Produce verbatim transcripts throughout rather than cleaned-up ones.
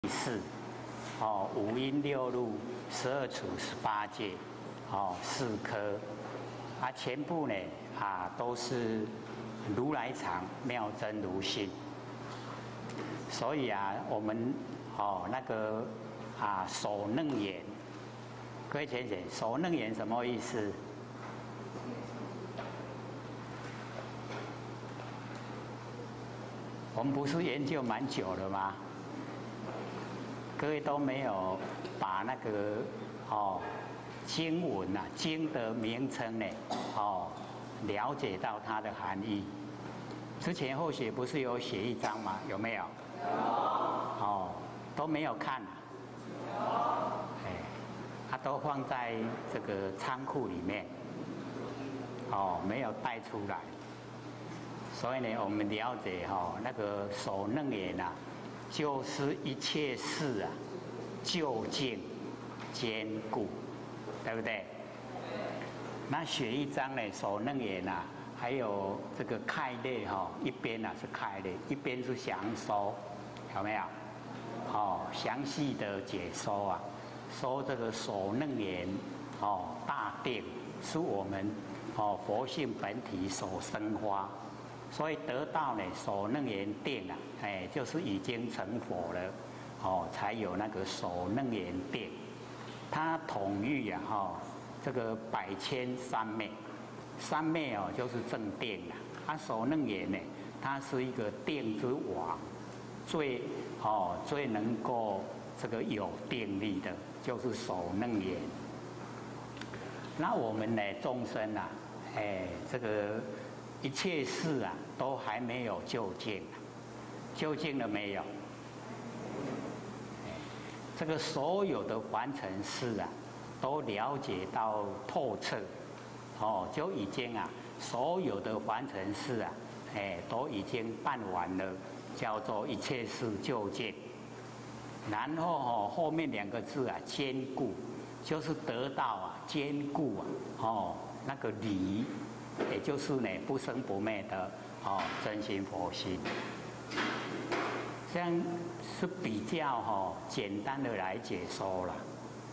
四，哦，五阴六路、十二处、十八界，哦，四科，啊，全部呢啊都是如来藏妙真如性。所以啊，我们哦那个啊手楞严，各位浅浅，手楞严什么意思？我们不是研究蛮久了吗？各位都没有把那个哦经文啊经的名称呢哦了解到它的含义。之前后学不是有写一张吗？有没有？有。哦，都没有看啊。有。哎，它都放在这个仓库里面，哦，没有带出来。所以呢，我们了解哈、哦，那个手楞严啊，就是一切事啊，究竟坚固，对不对？那写一张呢，手楞严啊，还有这个开类哈、哦，一边啊是开类，一边是详说，有没有？哦，详细的解说啊，说这个手楞严哦，大定是我们哦佛性本体所生发。所以得到呢手楞严定啊，哎，就是已经成佛了，哦，才有那个手楞严定。它统御啊，哈、哦，这个百千三昧，三昧哦就是正定啊。它手楞严呢，它是一个定之王，最哦最能够这个有定力的，就是手楞严。那我们呢众生啊，哎，这个。一切事啊，都还没有究竟，究竟了没有？这个所有的凡尘事啊，都了解到透彻，哦，就已经啊，所有的凡尘事啊，哎，都已经办完了，叫做一切事究竟。然后哦，后面两个字啊，坚固，就是得到啊，坚固啊，哦，那个理。也就是呢，不生不灭的哦，真心佛心，这样是比较哦简单的来解说了，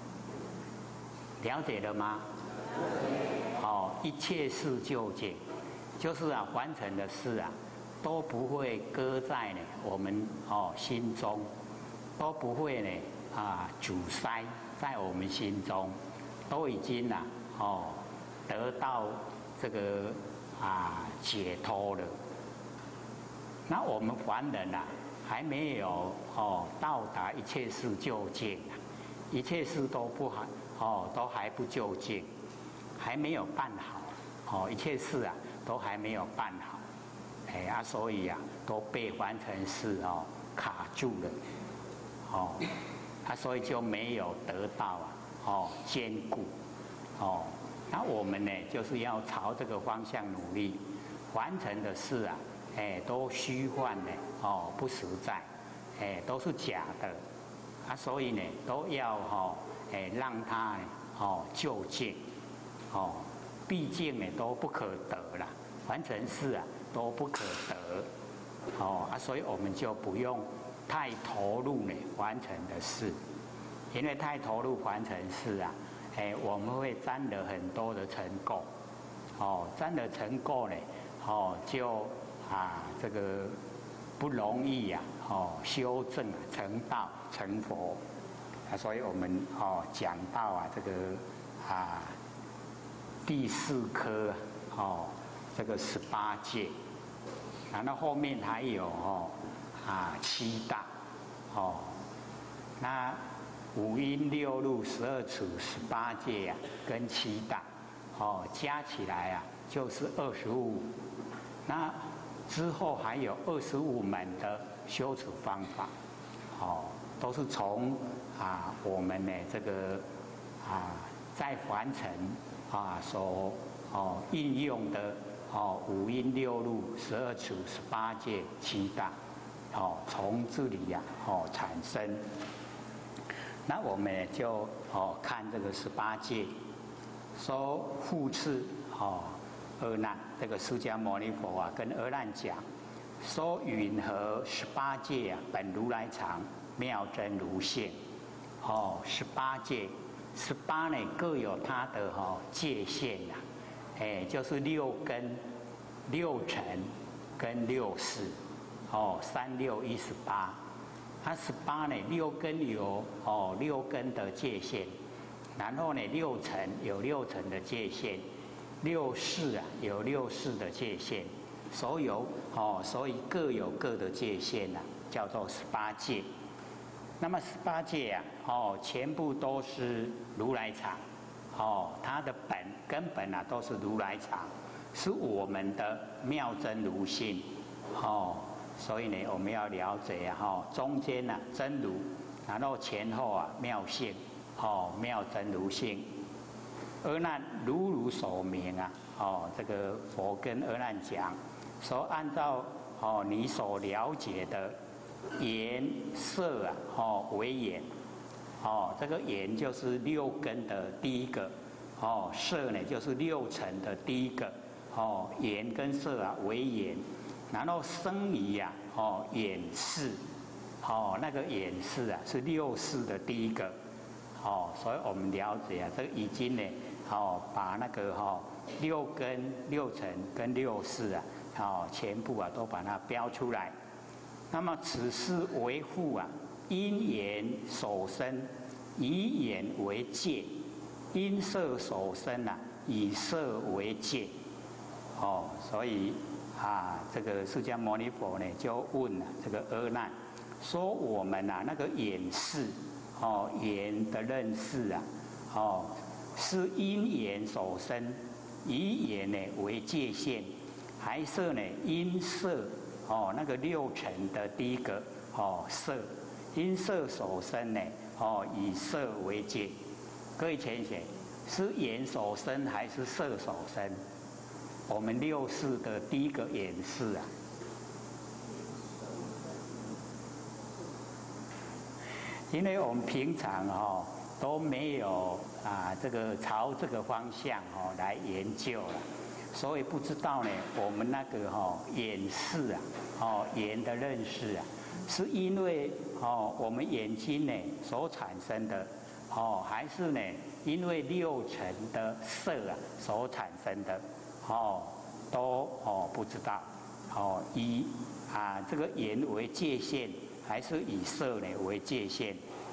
了解了吗？哦，一切事究竟，就是啊，凡尘的事啊，都不会搁在呢我们哦心中，都不会呢啊阻塞在我们心中，都已经啊哦得到。这个啊解脱了，那我们凡人啊还没有哦到达一切事究竟啊，一切事都不还哦都还不究竟，还没有办好哦，一切事啊都还没有办好，哎啊所以啊都被凡尘事哦卡住了，哦啊所以就没有得到啊哦坚固哦。那我们呢，就是要朝这个方向努力。凡尘的事啊，哎，都虚幻的哦，不实在，哎，都是假的啊，所以呢，都要哈、哦，哎，让它哦究竟，哦，毕竟呢都不可得了，凡尘事啊都不可得，哦啊，所以我们就不用太投入呢凡尘的事，因为太投入凡尘事啊。哎，我们会沾了很多的尘垢，哦，沾了尘垢呢，哦，就啊这个不容易呀、啊，哦，修正啊，成道成佛啊，所以我们哦讲到啊这个啊第四科哦这个十八界，然后后面还有哦啊七大哦那。五阴六路、十二处、十八界呀、啊，跟七大，哦，加起来啊，就是二十五。那之后还有二十五门的修持方法，哦，都是从啊我们呢这个啊在凡尘啊所哦应用的哦五阴六路、十二处、十八界、七大，哦，从这里呀、啊、哦产生。那我们就哦看这个十八界，说复次哦阿难，这个释迦牟尼佛啊跟阿难讲，说允何十八界啊本如来藏， 妙真如性，哦，十八界，十八呢各有它的哈、哦、界限呐、啊，哎，就是六根、六尘跟六识，哦，三六一十八，它十八呢六根有哦六根的界限，然后呢六尘有六尘的界限，六识啊有六识的界限，所有哦所以各有各的界限呐、啊，叫做十八界。那么十八界啊，哦，全部都是如来藏，哦，它的本根本啊都是如来藏，是我们的妙真如性，哦，所以呢，我们要了解啊，哈，中间呢、啊、真如，然后前后啊妙性，哦，妙真如性。阿难如如所明啊，哦，这个佛跟阿难讲，说按照哦你所了解的。眼色啊，哦为眼，哦这个眼就是六根的第一个，哦色呢就是六尘的第一个，哦眼跟色啊为眼，然后生理呀、啊，哦眼识，哦那个眼识啊是六识的第一个，哦所以我们了解啊，这个已经呢，哦把那个哈、哦、六根、六尘跟六识啊，哦全部啊都把它标出来。那么此事为护啊，因眼所生，以眼为界；因色所生啊，以色为界。哦，所以啊，这个释迦牟尼佛呢就问了、啊、这个阿难，说我们啊那个眼识，哦眼的认识啊，哦是因眼所生，以眼呢为界限，还是呢因色？哦，那个六尘的第一个哦色，因色所生呢，哦以色为界。各位浅显，是眼所生还是色所生？我们六识的第一个眼识啊，因为我们平常哦都没有啊这个朝这个方向哦来研究了。所以不知道呢，我们那个哈、哦、眼识啊，哦眼的认识啊，是因为哦我们眼睛呢所产生的，哦还是呢因为六尘的色啊所产生的，哦都哦不知道，哦以啊这个眼为界限，还是以色呢为界限？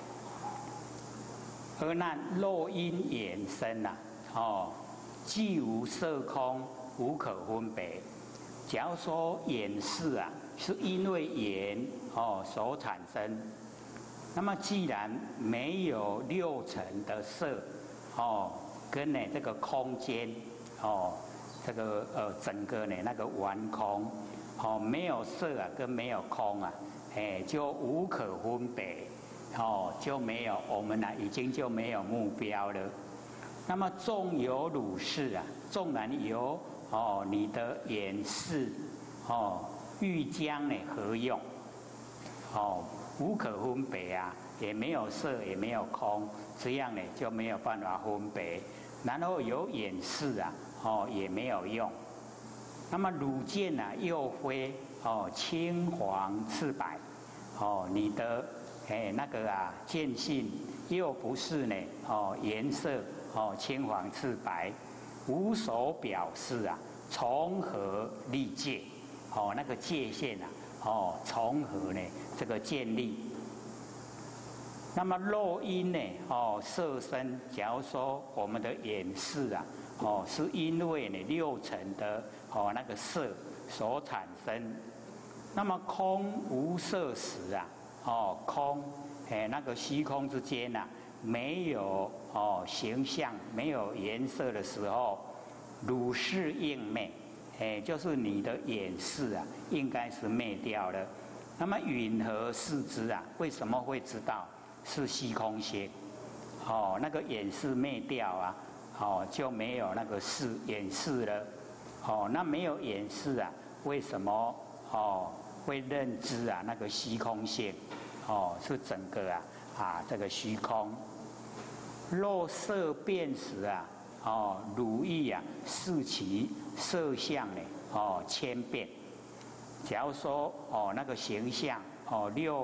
阿难若因眼生啊，哦。既无色空，无可分别。假如说眼识啊，是因为眼哦所产生，那么既然没有六尘的色哦，跟呢这个空间哦，这个呃整个呢那个完空哦，没有色啊，跟没有空啊，哎就无可分别哦，就没有我们呢、啊、已经就没有目标了。那么纵有如是啊，纵然有哦你的眼识哦，欲将呢何用？哦，无可分别啊，也没有色，也没有空，这样呢就没有办法分别。然后有眼识啊，哦也没有用。那么汝见啊，又非哦青黄赤白，哦你的哎那个啊见性又不是呢哦颜色。哦，青黄赤白，无所表示啊，从何立界？哦，那个界限啊，哦，从何呢？这个建立。那么若因呢？哦，色身，假如说我们的眼识啊，哦，是因为呢六尘的哦那个色所产生。那么空无色时啊，哦，空，哎，那个虚空之间呐、啊。没有哦形象，没有颜色的时候，如是应灭，哎，就是你的眼识啊，应该是灭掉了。那么云何视之啊？为什么会知道是虚空性？哦，那个眼识灭掉啊，哦就没有那个视眼识了。哦，那没有眼识啊，为什么哦会认知啊那个虚空性？哦，是整个啊啊这个虚空。若色变时啊，哦，如意啊，视其色相呢，哦，千变。假如说哦，那个形象哦，六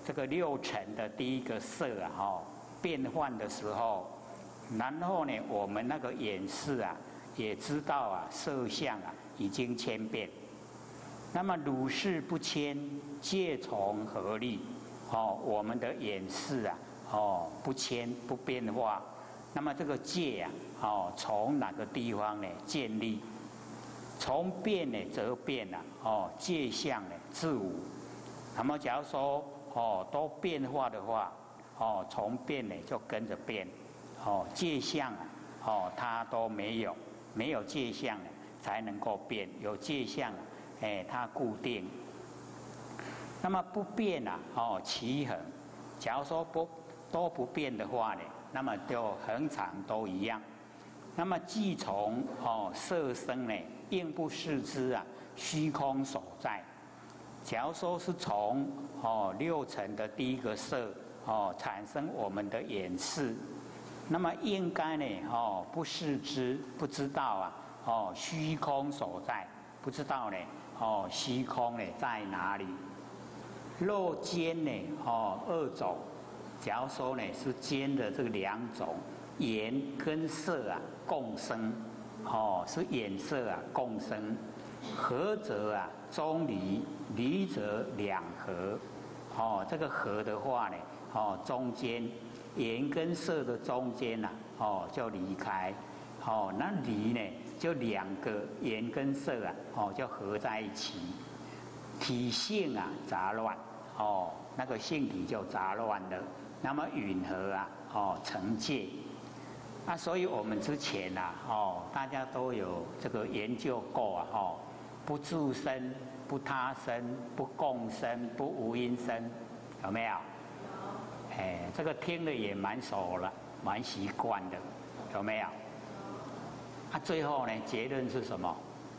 这个六尘的第一个色啊，哦，变换的时候，然后呢，我们那个眼识啊，也知道啊，色相啊已经千变。那么如是不迁，戒从何立？哦，我们的眼识啊，哦，不迁不变化。那么这个戒啊，哦，从哪个地方呢建立？从变呢则变啊，哦，戒相呢自无。那么假如说哦都变化的话，哦，从变呢就跟着变，哦，戒相啊，哦，它都没有，没有戒相呢才能够变，有戒相啊。哎，它固定。那么不变啊，哦，其恒。假如说不都不变的话呢，那么就恒常都一样。那么既从哦色生呢，应不视之啊，虚空所在。假如说是从哦六尘的第一个色哦产生我们的眼识，那么应该呢哦不视之，不知道啊哦虚空所在，不知道呢。哦，虚空呢在哪里？若间呢？哦，二种。假如说呢是间的这个两种，眼跟色啊共生，哦，是眼色啊共生。合则啊中离，离则两合。哦，这个合的话呢，哦中间眼跟色的中间呐、啊，哦就离开。哦，那离呢？就两个眼跟色啊，哦，就合在一起，体性啊杂乱，哦，那个性体就杂乱了。那么允和啊，哦，成戒。啊，所以我们之前呐、啊，哦，大家都有这个研究过啊，哦，不住身，不他身，不共生，不无因生，有没有？哎，这个听的也蛮熟了，蛮习惯的，有没有？啊，最后呢，结论是什么？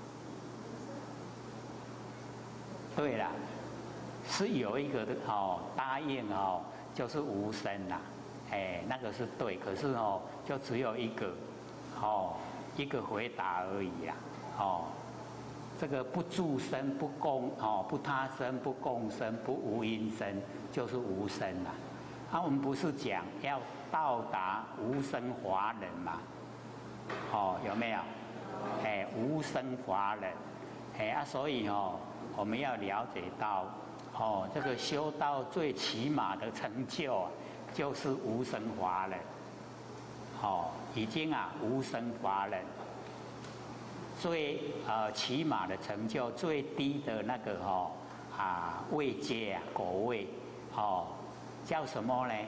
对了，是有一个的哦，答应哦，就是无声啦，哎，那个是对，可是哦，就只有一个，哦，一个回答而已啦，哦，这个不住生不共哦，不他生不共生不无因生，就是无声啦。啊，我们不是讲要到达无生华人嘛？哦，有没有？哎，无生法忍，哎啊，所以哦，我们要了解到，哦，这个修道最起码的成就啊，就是无生法忍。哦，已经啊，无生法忍，最呃起码的成就，最低的那个哦啊位阶啊果位，哦，叫什么呢？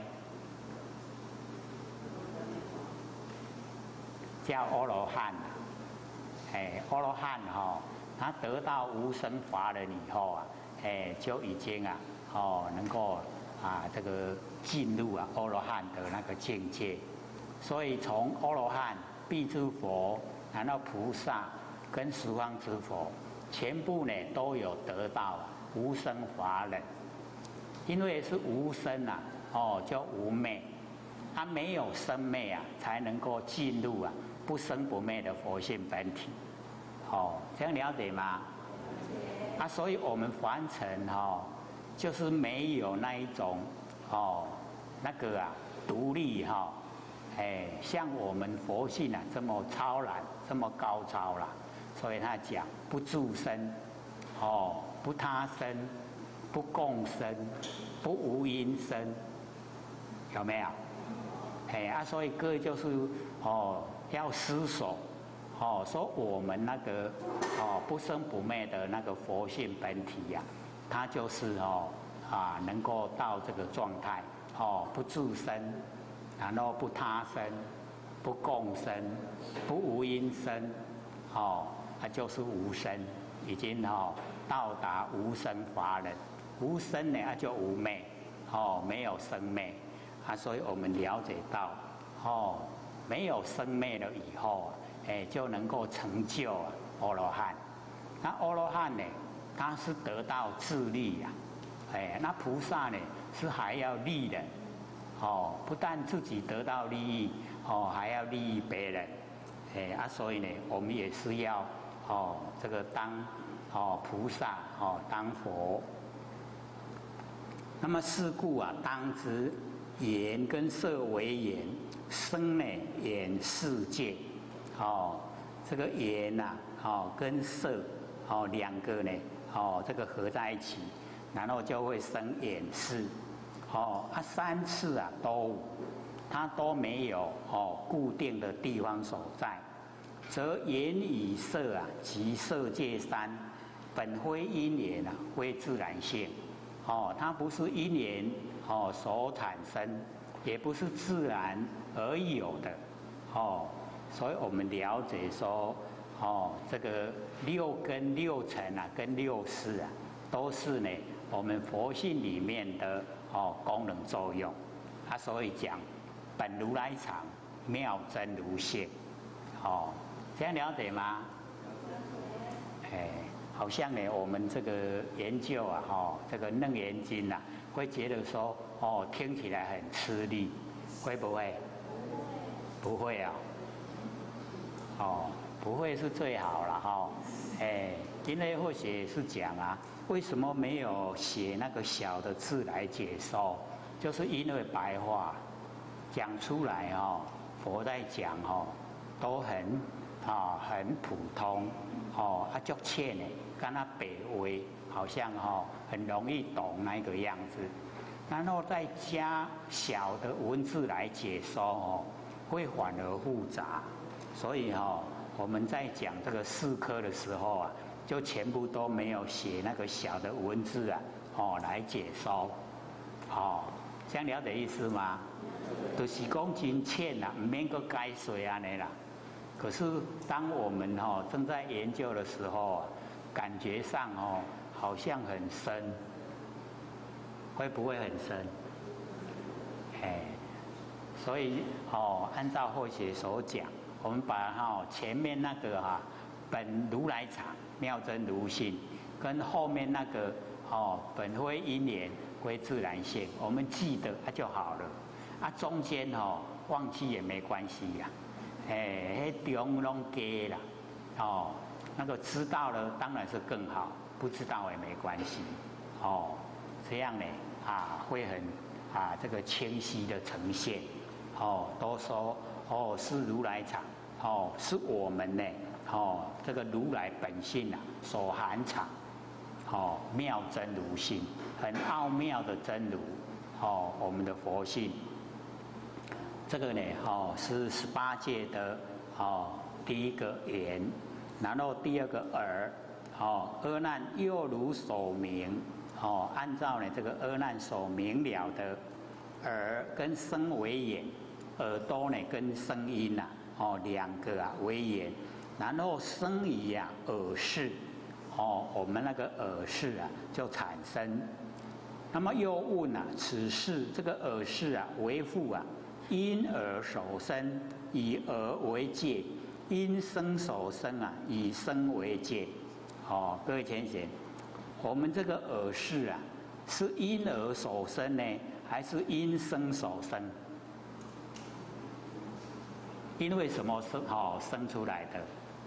叫阿罗汉。哎，阿罗汉哈、哦，他得到无生法忍以后啊，哎，就已经啊，哦，能够啊这个进入啊阿罗汉的那个境界。所以从阿罗汉、必诸佛，然后菩萨跟十方之佛，全部呢都有得到无生法忍。因为是无生啊，哦，叫无昧，它没有生昧啊，才能够进入啊。不生不灭的佛性本体，哦，这样了解吗？啊，所以我们凡尘哈、哦，就是没有那一种哦，那个啊独立哈、哦，哎，像我们佛性啊这么超然，这么高超啦。所以他讲不住身，哦，不他身，不共生，不无因生，有没有？哎啊，所以各位就是哦。要思索，哦，说我们那个哦不生不灭的那个佛性本体呀、啊，它就是哦啊能够到这个状态，哦不自身，然后不他身，不共生，不无因生，哦，它就是无生，已经哦到达无生法忍，无生呢它就无昧，哦没有生昧，啊，所以我们了解到，哦。没有生灭了以后，哎，就能够成就阿罗汉。那阿罗汉呢，他是得到自利呀、啊，哎，那菩萨呢是还要利人，哦，不但自己得到利益，哦，还要利益别人，哎啊，所以呢，我们也是要哦，这个当哦菩萨哦当佛。 那么是故啊，当知眼跟色为眼，生呢眼世界，哦，这个眼呐、啊，哦跟色，哦两个呢，哦这个合在一起，然后就会生眼识，哦啊三次啊都无，它都没有哦固定的地方所在，则眼与色啊及色界三，本非因缘啊，非自然性。哦，它不是因缘哦所产生，也不是自然而有的。哦，所以我们了解说，哦，这个六根、六尘啊，跟六识啊，都是呢我们佛性里面的哦功能作用。啊，所以讲本如来藏，妙真如性。哦，这样了解吗？哎。好像呢，我们这个研究啊，哦，这个楞严经呐、啊，会觉得说，哦，听起来很吃力，会不会？不会啊，哦，不会是最好了哈、哦，哎，因为或许是讲啊，为什么没有写那个小的字来解说？就是因为白话讲出来哦，佛在讲哦，都很啊、哦、很普通哦，啊足浅的。跟他北微好像哈、哦、很容易懂那个样子，然后再加小的文字来解说哦，会反而复杂。所以哈、哦、我们在讲这个四科的时候啊，就全部都没有写那个小的文字啊哦来解说。哦，这样了解意思吗？就是讲真浅啦，唔免个解说安尼啦。可是当我们哈、哦、正在研究的时候啊。感觉上哦，好像很深，会不会很深？哎，所以哦，按照后学所讲，我们把哈、哦、前面那个哈、啊、本如来藏妙真如性，跟后面那个哦本非因缘归自然性，我们记得啊就好了。啊，中间哦忘记也没关系呀、啊，哎，迄中拢加啦，哦。那个知道了当然是更好，不知道也没关系，哦，这样呢啊会很啊这个清晰的呈现，哦，都说哦是如来藏，哦是我们呢，哦这个如来本性啊所含藏，哦妙真如性，很奥妙的真如，哦我们的佛性，这个呢哦是十八界的哦第一个缘。然后第二个耳，哦，阿难又如所明，哦，按照呢这个阿难所明了的耳跟声为眼，耳朵呢跟声音呐、啊，哦两个啊为眼，然后声语啊耳识，哦我们那个耳识啊就产生。那么又问啊，此事这个耳识啊为复啊，因耳所生，以耳为界。因声所生啊，以声为界。哦，各位浅显，我们这个耳识啊，是因耳所生呢，还是因声所生？因为什么生哦生出来的？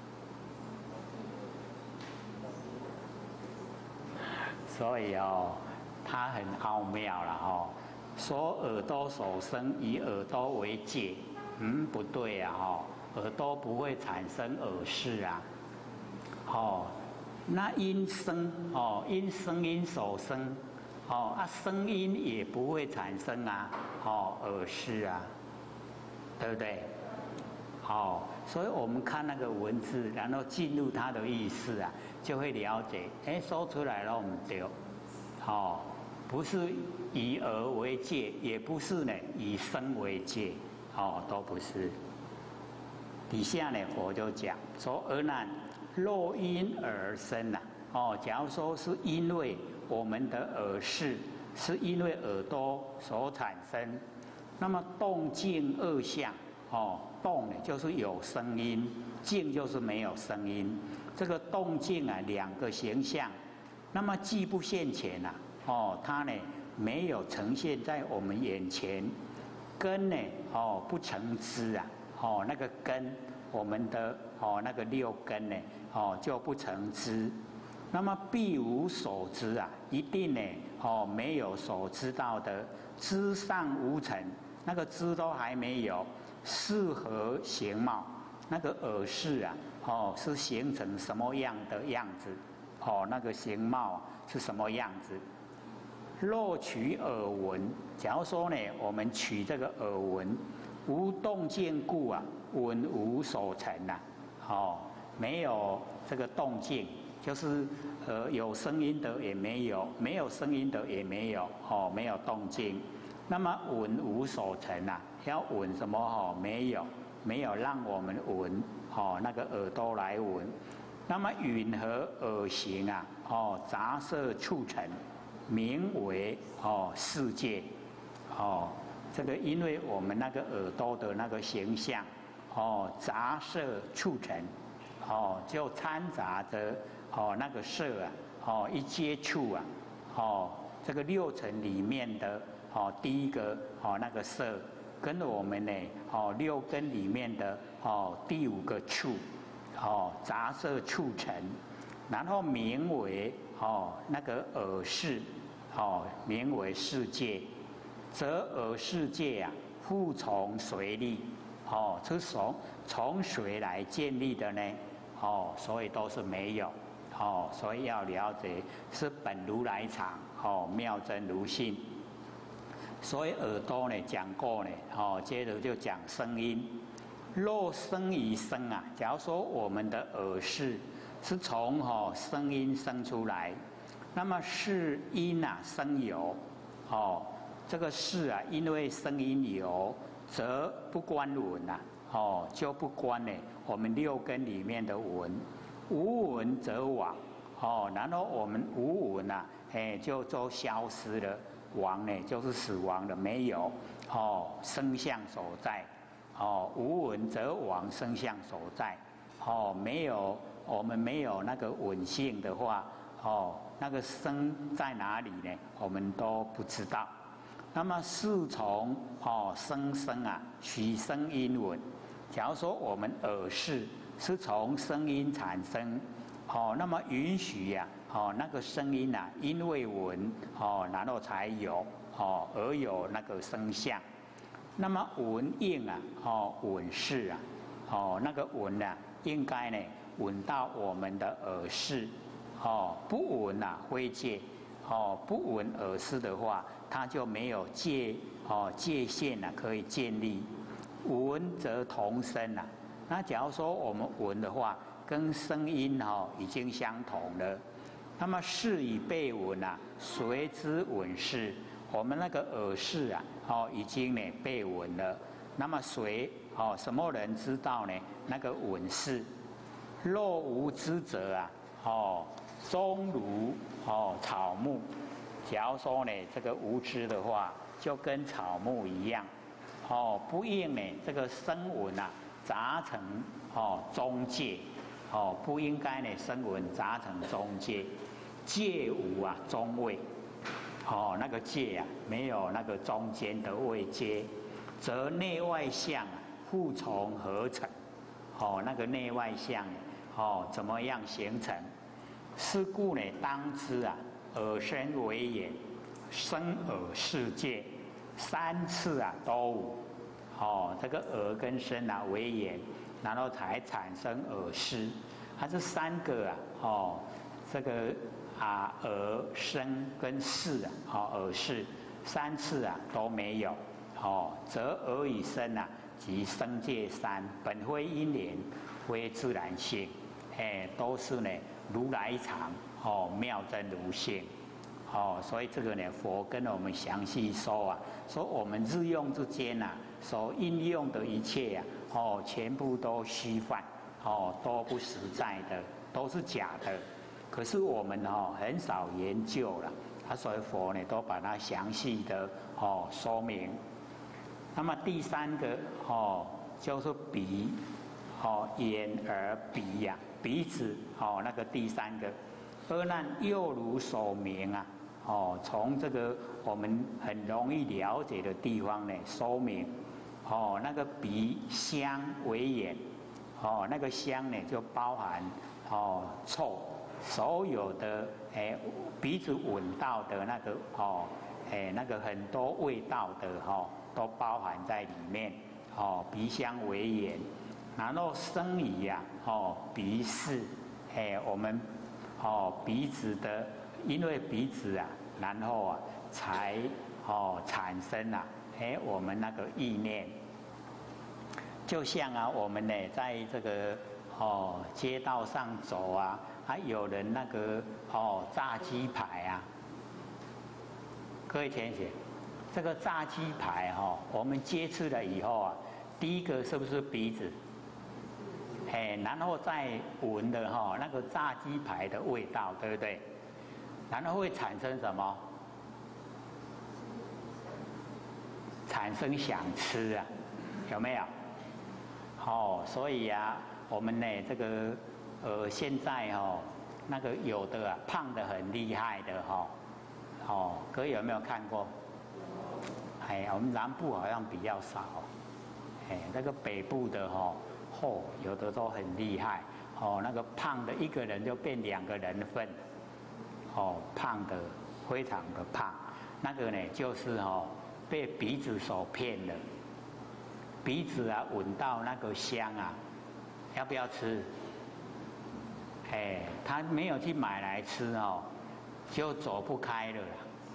所以哦，它很奥妙了哦。说耳朵所生，以耳朵为界，嗯，不对呀、啊、哈、哦。耳朵不会产生耳识啊，哦，那因声哦，因声音所生，哦啊，声音也不会产生啊，哦，耳识啊，对不对？好、哦，所以我们看那个文字，然后进入它的意思啊，就会了解，哎，说出来了，我们对，哦，不是以耳为界，也不是呢以声为界，哦，都不是。底下呢，佛就讲说，阿难，若因而生呐、啊，哦，假如说是因为我们的耳识，是因为耳朵所产生，那么动静二相，哦，动呢就是有声音，静就是没有声音，这个动静啊两个形象，那么既不现前呐、啊，哦，它呢没有呈现在我们眼前，根呢，哦，不成知啊。哦，那个根，我们的哦那个六根呢，哦就不成知，那么必无所知啊，一定呢， 哦没有所知道的，知尚无成，那个知都还没有，视何形貌？那个耳视啊，哦是形成什么样的样子？哦那个形貌是什么样子？若取耳闻，假如说呢，我们取这个耳闻，无动静故啊，闻无所成啊，哦，没有这个动静，就是呃有声音的也没有，没有声音的也没有，哦，没有动静。那么闻无所成啊，要闻什么？哦，没有，没有让我们闻，哦，那个耳朵来闻。那么允和耳形啊，哦，杂色促成。名为哦世界，哦这个因为我们那个耳朵的那个形象，哦杂色促成，哦就掺杂着哦那个色啊，哦一接触啊，哦这个六尘里面的哦第一个哦那个色，跟我们呢哦六根里面的哦第五个触，哦杂色促成，然后名为哦那个耳视。哦，名为世界，则耳世界啊，复从谁立？哦，是从从谁来建立的呢？哦，所以都是没有。哦，所以要了解是本如来藏。哦，妙真如性。所以耳朵呢讲过呢，哦，接着就讲声音。若生于声啊，假如说我们的耳视是从哦声音生出来。那么是因啊生有，哦，这个是啊，因为声音有，则不关闻呐，哦，就不关呢我们六根里面的闻，无闻则亡，哦，然后我们无闻呐，哎，就都消失了，亡呢就是死亡了，没有，哦，生相所在，哦，无闻则亡，生相所在，哦，没有，我们没有那个闻性的话。哦，那个声在哪里呢？我们都不知道。那么是从哦声声啊取声音闻。假如说我们耳视是从声音产生，哦，那么允许呀、啊，哦那个声音啊，因为闻哦，然后才有哦而有那个声相。那么闻应啊，哦闻视啊，哦那个闻啊，应该呢闻到我们的耳视。哦，不闻啊，非界。哦，不闻耳视的话，它就没有界哦界限啊，可以建立。闻则同声啊。那假如说我们闻的话，跟声音哦已经相同了。那么视与被闻啊，随之闻视。我们那个耳视啊，哦已经呢被闻了。那么谁哦什么人知道呢？那个闻视。若无知者啊，哦。终如哦草木，假如说呢这个无知的话，就跟草木一样，哦不应呢这个声闻啊杂成哦中介，哦不应该呢声闻杂成中介，介无啊中位，哦那个介啊没有那个中间的位阶，则内外相啊互从合成，哦那个内外相哦怎么样形成？是故呢，当知啊，耳身为眼，身耳世界，三次啊都无。哦，这个耳跟身啊为眼，然后才产生耳识。它这三个啊，哦，这个啊耳身跟视啊，哦耳识三次啊都没有。哦，则耳与身啊及生界三本非因缘，非自然性，哎，都是呢。如来藏哦，妙真如性哦，所以这个呢，佛跟我们详细说啊，说我们日用之间呐、啊，所应用的一切啊，哦，全部都虚幻哦，都不实在的，都是假的。可是我们哦很少研究了，啊，所以佛呢都把它详细的哦说明。那么第三个哦，就是鼻哦，眼耳鼻呀、啊。鼻子哦，那个第三个，阿难又如所明啊，哦，从这个我们很容易了解的地方呢，说明哦，那个鼻香为眼，哦，那个香呢就包含哦臭所有的哎鼻子闻到的那个哦，哎那个很多味道的哦，都包含在里面哦，鼻香为源，然后生理呀哦，鼻识，哎我们哦鼻子的，因为鼻子啊，然后啊才哦产生啊，哎我们那个意念。就像啊，我们呢，在这个哦街道上走啊，还、啊、有人那个哦炸鸡排啊，各位同学，这个炸鸡排哈、哦，我们接触了以后啊，第一个是不是鼻子？哎，然后再闻的哈、哦、那个炸鸡排的味道，对不对？然后会产生什么？产生想吃啊，有没有？哦，所以啊，我们呢，这个呃，现在哦，那个有的啊，胖得很厉害的哈、哦，哦，各位有没有看过？哎，我们南部好像比较少，哎，那个北部的哈、哦，嚯、哦，有的都很厉害，哦，那个胖的一个人就变两个人份，哦，胖的非常的胖，那个呢就是哦，被鼻子所骗了。鼻子啊，闻到那个香啊，要不要吃？哎，他没有去买来吃哦，就走不开了啦。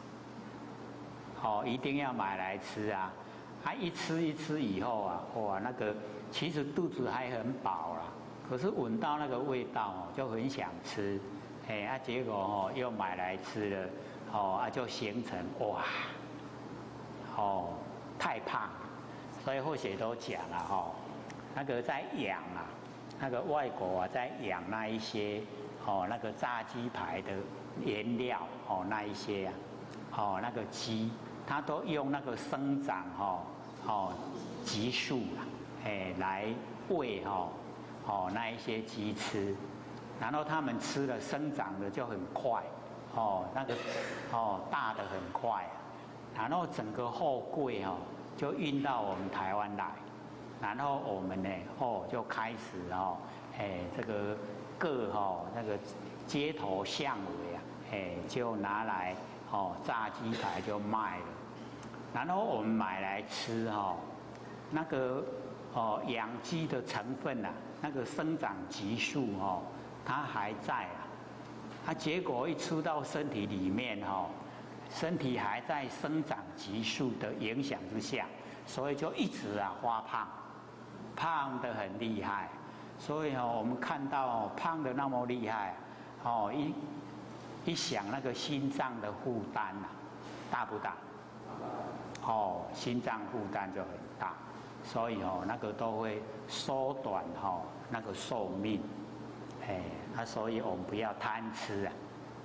哦，一定要买来吃啊！他、啊、一吃一吃以后啊，哇，那个其实肚子还很饱啦，可是闻到那个味道哦，就很想吃。哎，啊，结果哦又买来吃了，哦啊就形成哇，哦太胖。所以或许都讲了哈、哦，那个在养啊，那个外国啊在养那一些哦那个炸鸡排的原料哦那一些啊，哦那个鸡，它都用那个生长哈哦激素啊，哎来喂哈哦那一些鸡吃，然后它们吃了生长的就很快哦那个哦大的很快啊，然后整个货柜哦。就运到我们台湾来，然后我们呢，哦，就开始哦，哎，这个各哈、哦、那个街头巷尾啊，哎，就拿来哦炸鸡排就卖了，然后我们买来吃哈、哦，那个哦养鸡的成分啊，那个生长激素哦，它还在啊，它结果一吃到身体里面哈、哦。身体还在生长激素的影响之下，所以就一直啊发胖，胖得很厉害。所以哦，我们看到胖得那么厉害，哦一一想那个心脏的负担呐、啊，大不大？哦，心脏负担就很大，所以哦那个都会缩短哈、哦、那个寿命。哎，那、啊、所以我们不要贪吃啊。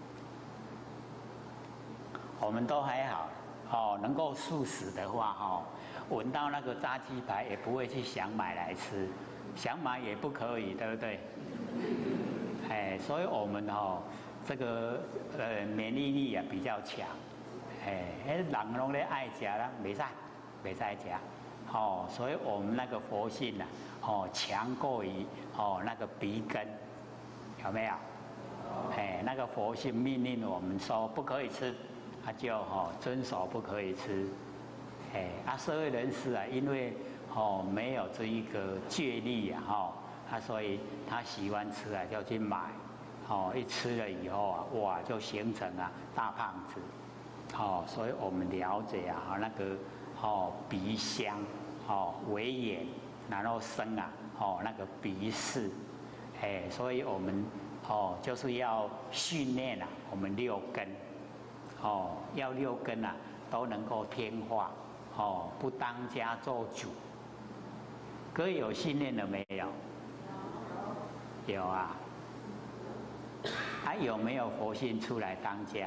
我们都还好，哦，能够素食的话，哦，闻到那个炸鸡排也不会去想买来吃，想买也不可以，对不对？哎，所以我们哦，这个呃免疫力也比较强，哎，人拢咧爱食啦，袂使，袂使食，哦，所以我们那个佛性呐、啊，哦，强过于哦那个鼻根，有没有？哎，那个佛性命令我们说不可以吃。他、啊、就哈、哦、遵守不可以吃，哎，啊社会人士啊，因为哦没有这一个戒律啊哈、哦，啊所以他喜欢吃啊就去买，哦一吃了以后啊哇就形成啊大胖子，哦所以我们了解啊那个哦鼻香哦为眼，然后生啊哦那个鼻识，哎所以我们哦就是要训练啊我们六根。哦，要六根啊都能够听话，哦，不当家做主。各位有训练了没有？有啊。还、啊、有没有佛性出来当家？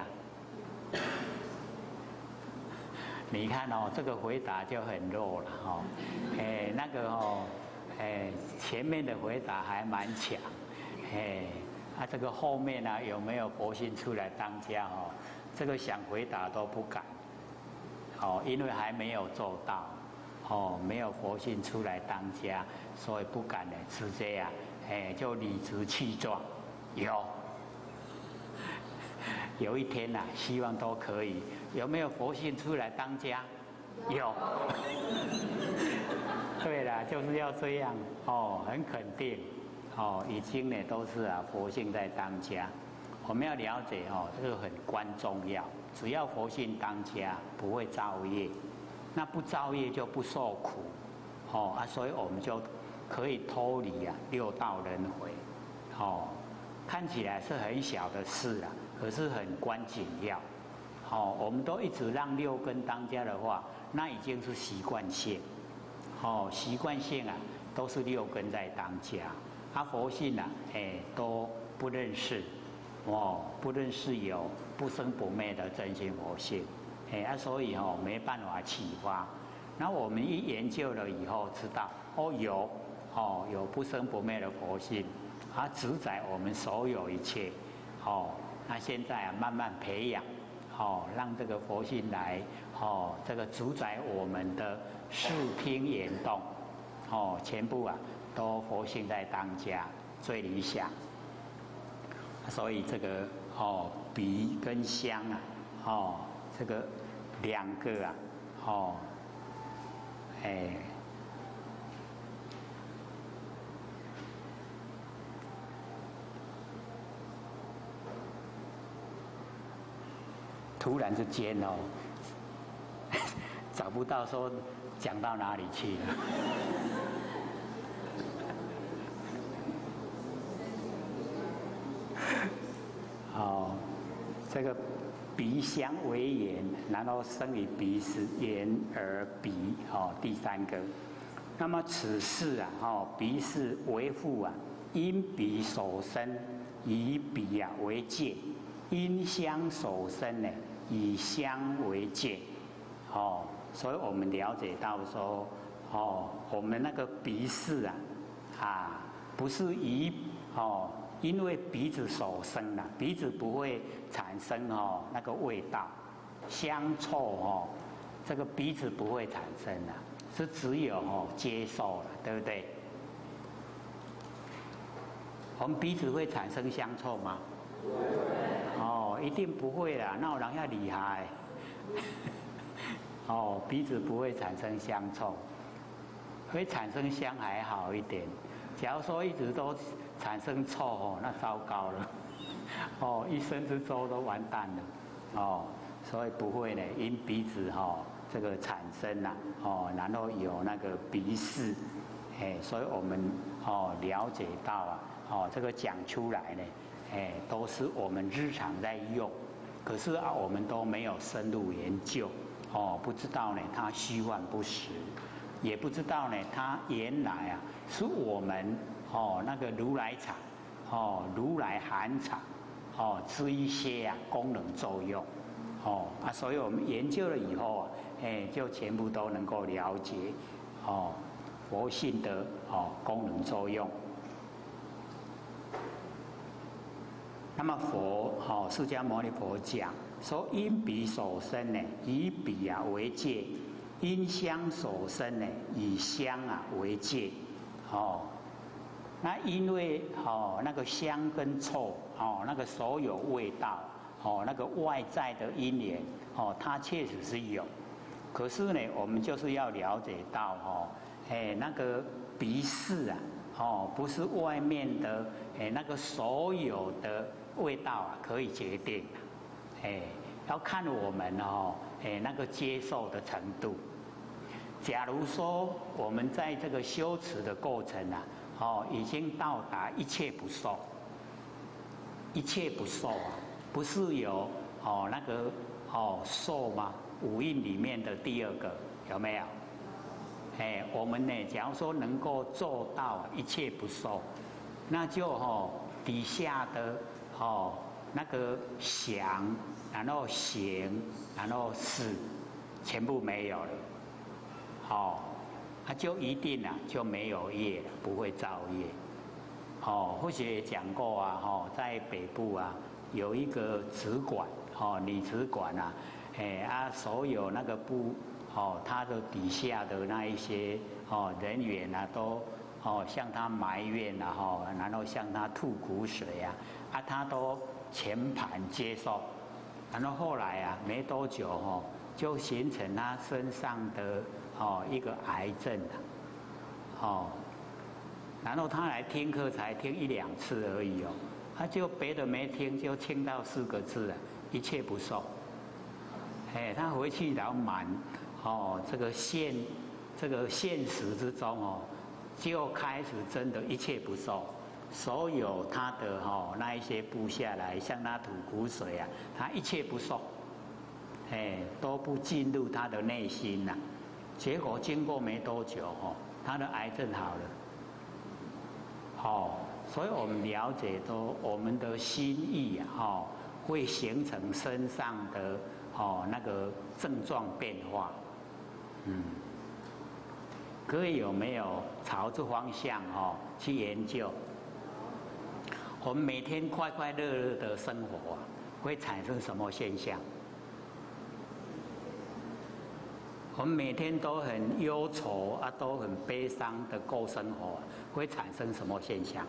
你看哦，这个回答就很弱了哦。哎，那个哦，哎，前面的回答还蛮强，哎，啊，这个后面呢、啊、有没有佛性出来当家哦？这个想回答都不敢，哦，因为还没有做到，哦，没有佛性出来当家，所以不敢呢，直接啊，哎，就理直气壮，有， 有一天呐、啊，希望都可以。有没有佛性出来当家？有。对啦，就是要这样哦，很肯定哦，已经呢都是啊佛性在当家。我们要了解哦，这个很关重要。只要佛性当家，不会造业，那不造业就不受苦哦啊，所以我们就可以脱离啊六道轮回哦。看起来是很小的事啊，可是很关紧要。哦，我们都一直让六根当家的话，那已经是习惯性。哦，习惯性啊，都是六根在当家。啊，佛性啊，哎，都不认识。哦，不认识有不生不灭的真心佛性。哎啊，所以哦没办法启发。那我们一研究了以后，知道哦有，哦有不生不灭的佛性。它主宰我们所有一切，哦，那现在啊慢慢培养，哦，让这个佛性来，哦，这个主宰我们的视听言动，哦，全部啊都佛性在当家，最理想。所以这个哦鼻跟香啊，哦这个两个啊，哦，哎。突然之间哦，找不到说讲到哪里去了。哦，这个鼻香为言，然后生于鼻是言而鼻哦，第三个。那么此事啊，哦，鼻是为父啊，因鼻所生，以鼻啊为界，因香所生呢。以香为界，哦，所以我们了解到说，哦，我们那个鼻识啊，啊，不是以哦，因为鼻子所生的，鼻子不会产生哦那个味道，香臭哦，这个鼻子不会产生的，是只有哦接受了，对不对？我们鼻子会产生香臭吗？哦，一定不会啦，那我人要厉害。哦，鼻子不会产生香臭，会产生香还好一点。假如说一直都产生臭哦，那糟糕了。哦，一生之中都完蛋了。哦，所以不会呢，因鼻子哈、哦、这个产生呐、啊，哦，然后有那个鼻识，哎，所以我们哦了解到啊，哦这个讲出来呢。哎，都是我们日常在用，可是啊，我们都没有深入研究，哦，不知道呢，它虚幻不实，也不知道呢，它原来啊，是我们哦那个如来藏，哦如来含藏，哦之一些啊功能作用，哦啊，所以我们研究了以后啊，哎，就全部都能够了解，哦，佛性的哦功能作用。那么佛，哦，释迦牟尼佛讲说，因鼻所生呢，以鼻啊为界；因香所生呢，以香啊为界。哦，那因为哦那个香跟臭，哦那个所有味道，哦那个外在的因缘，哦它确实是有。可是呢，我们就是要了解到，哦，哎那个鼻识啊，哦不是外面的，哎那个所有的。味道啊，可以决定，哎，要看我们哦，哎，那个接受的程度。假如说我们在这个修持的过程啊，哦，已经到达一切不受，一切不受啊，不是有哦那个哦受吗？五蕴里面的第二个有没有？哎，我们呢，假如说能够做到一切不受，那就哦底下的。哦，那个想，然后行，然后事，全部没有了。哦，他、啊、就一定啊就没有业了，不会造业。哦，或许也讲过啊，哦，在北部啊有一个职管，哦，女职管啊，哎啊，所有那个部，哦，他的底下的那一些哦人员啊，都哦向他埋怨啊，哈，然后向他吐苦水啊。啊，他都全盘接受，然后后来啊，没多久哦，就形成他身上的哦一个癌症啊，哦，然后他来听课才听一两次而已哦，他就别的没听，就听到四个字啊，一切不受。哎，他回去然后满哦这个现这个现实之中哦，就开始真的一切不受。所有他的哈、哦、那一些部下来向他吐苦水啊，他一切不受，哎都不进入他的内心呐、啊。结果经过没多久哦，他的癌症好了。哦，所以我们了解都我们的心意啊，哦会形成身上的哦那个症状变化，嗯，各位有没有朝这方向哦去研究？我们每天快快乐乐的生活啊，会产生什么现象？我们每天都很忧愁啊，都很悲伤的过生活，会产生什么现象？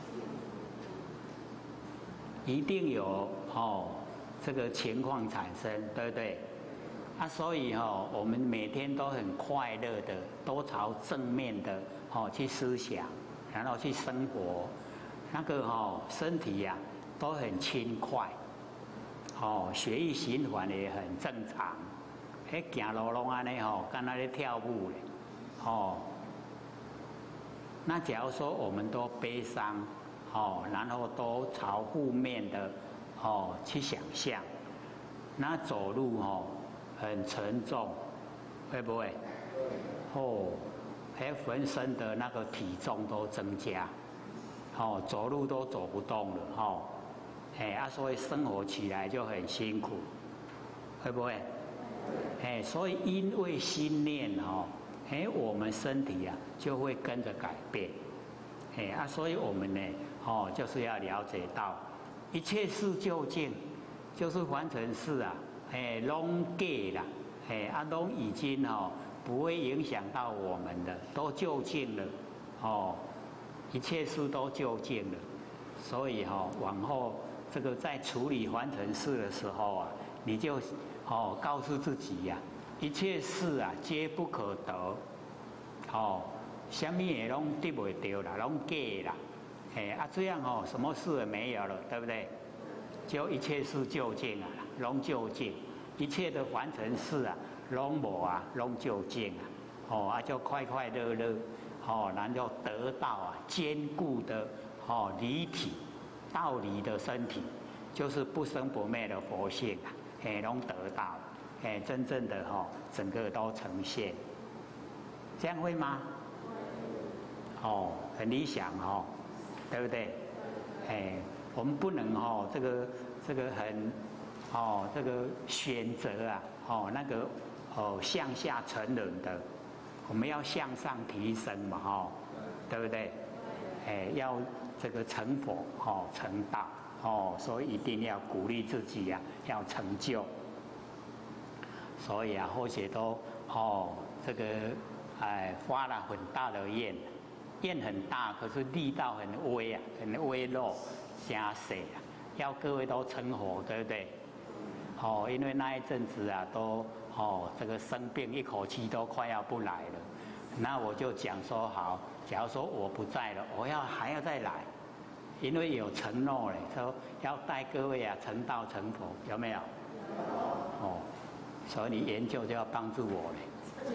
一定有哦这个情况产生，对不对？啊，所以哦，我们每天都很快乐的，都朝正面的哦去思想，然后去生活。那个哦，身体呀、啊、都很轻快，哦，血液循环也很正常。迄行路拢安尼吼，敢若咧跳舞咧，哦。那假如说我们都悲伤，哦，然后都朝负面的哦去想象，那走路哦很沉重，会不会？哦，还浑身的那个体重都增加。哦，走路都走不动了，哦，哎啊，所以生活起来就很辛苦，会不会？哎，所以因为心念哦，哎，我们身体啊就会跟着改变，哎啊，所以我们呢，哦，就是要了解到一切事究竟，就是凡尘事啊，哎，拢假啦，哎啊，拢已经哦不会影响到我们的，都究竟了，哦。一切事都究竟了，所以哈、哦，往后这个在处理凡尘事的时候啊，你就哦告诉自己呀、啊，一切事啊皆不可得，哦，什么也拢得不到啦，拢假啦，哎啊这样哦，什么事也没有了，对不对？就一切事究竟啊，拢究竟，一切的凡尘事啊，拢无啊，拢究竟啊，哦啊就快快乐乐。哦，然后得到啊坚固的哦离体道理的身体，就是不生不灭的佛性啊，哎，拢得到，哎，真正的哈、哦、整个都呈现，这样会吗？哦，很理想哦，对不对？哎，我们不能哦这个这个很哦这个选择啊哦那个哦向下沉沦的。我们要向上提升嘛，哈，对不对？哎，要这个成佛，哦，成道，哦，所以一定要鼓励自己呀、啊，要成就。所以啊，或许都哦，这个哎发了很大的愿，愿很大，可是力道很微啊，很微弱，加水啊，要各位都成佛，对不对？哦，因为那一阵子啊，都哦这个生病，一口气都快要不来了。那我就讲说好，假如说我不在了，我要还要再来，因为有承诺嘞，说要带各位啊成道成佛，有没有？哦，所以你研究就要帮助我嘞。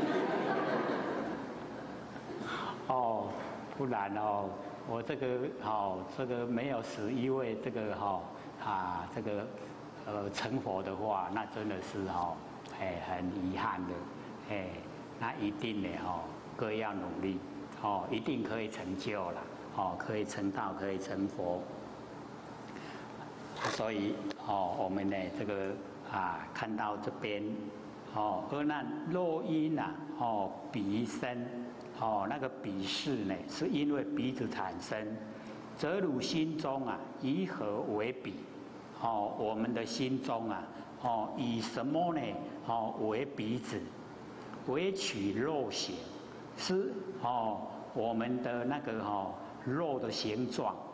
哦，不然哦，我这个哦这个没有十一位这个哈、哦、啊这个。呃，成佛的话，那真的是哦，哎，很遗憾的，哎，那一定的哦，各要努力，哦，一定可以成就了，哦，可以成道，可以成佛。所以哦，我们呢这个啊，看到这边哦，而那若因呐，哦，鼻生，哦，那个鼻识呢，是因为鼻子产生，则汝心中啊，以何为鼻？哦，我们的心中啊，哦，以什么呢？哦，为鼻子，为取肉形，是哦，我们的那个哦肉的形状，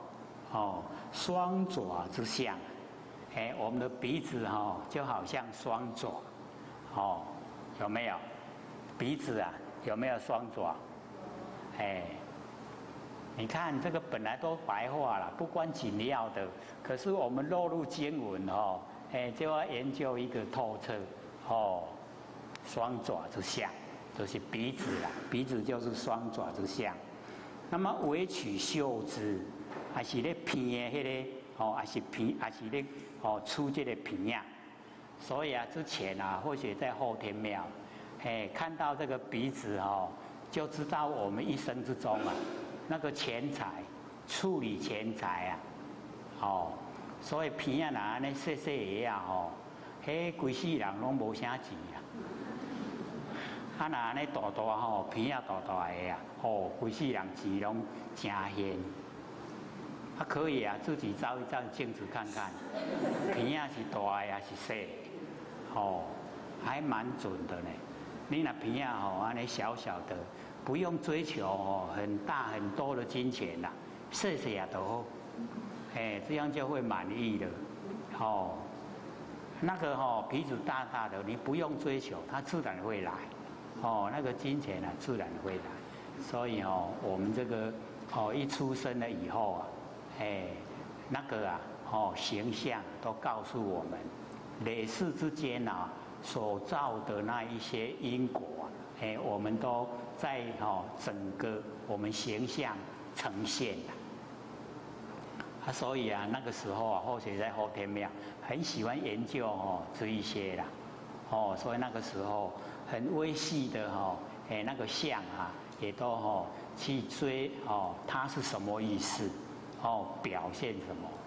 哦，双爪之相，哎，我们的鼻子哈、哦、就好像双爪，哦，有没有？鼻子啊有没有双爪？哎，你看这个本来都白话了，不关紧要的，可是我们落入经文哦，哎，就要研究一个透彻哦，双爪之相。就是鼻子啦，鼻子就是双爪之相。那么尾取嗅之，还是咧片的迄个哦，还是片，还是咧哦出这个片呀。所以啊，之前啊，或许在后天庙，哎，看到这个鼻子哦，就知道我们一生之中啊，那个钱财处理钱财啊，哦，所以片啊那安尼细细个啊吼，迄规世人拢无啥钱啊。啊，那安尼大大吼，片啊大大个啊，哦，规世人钱拢真现。啊，可以啊，自己照一照镜子看看，片啊是大个还是细？哦，还蛮准的呢。你那片啊吼，安尼小小的，不用追求哦很大很多的金钱啦，细细啊都好，哎，这样就会满意了。哦，那个吼鼻子大大的，你不用追求，它自然会来。哦，那个金钱啊，自然会来。所以哦，我们这个哦一出生了以后啊，哎，那个啊，哦形象都告诉我们，累世之间啊所造的那一些因果啊，哎，我们都在哦整个我们形象呈现了。啊，所以啊，那个时候啊，或许在后天庙很喜欢研究哦这一些啦。哦，所以那个时候很微细的哈、哦，哎，那个相啊，也都哦去追哦，它是什么意思？哦，表现什么？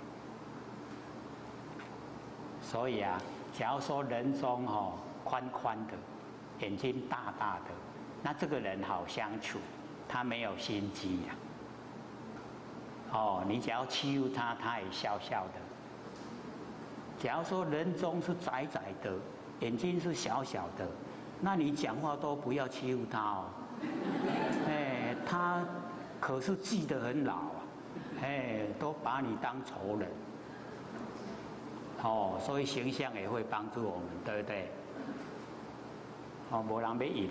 所以啊，假如说人中哦宽宽的，眼睛大大的，那这个人好相处，他没有心机呀、啊。哦，你只要欺负他，他也笑笑的。假如说人中是窄窄的。眼睛是小小的，那你讲话都不要欺负他哦。哎，他可是记得很牢啊，哎，都把你当仇人。哦，所以形象也会帮助我们，对不对？哦，没人要赢。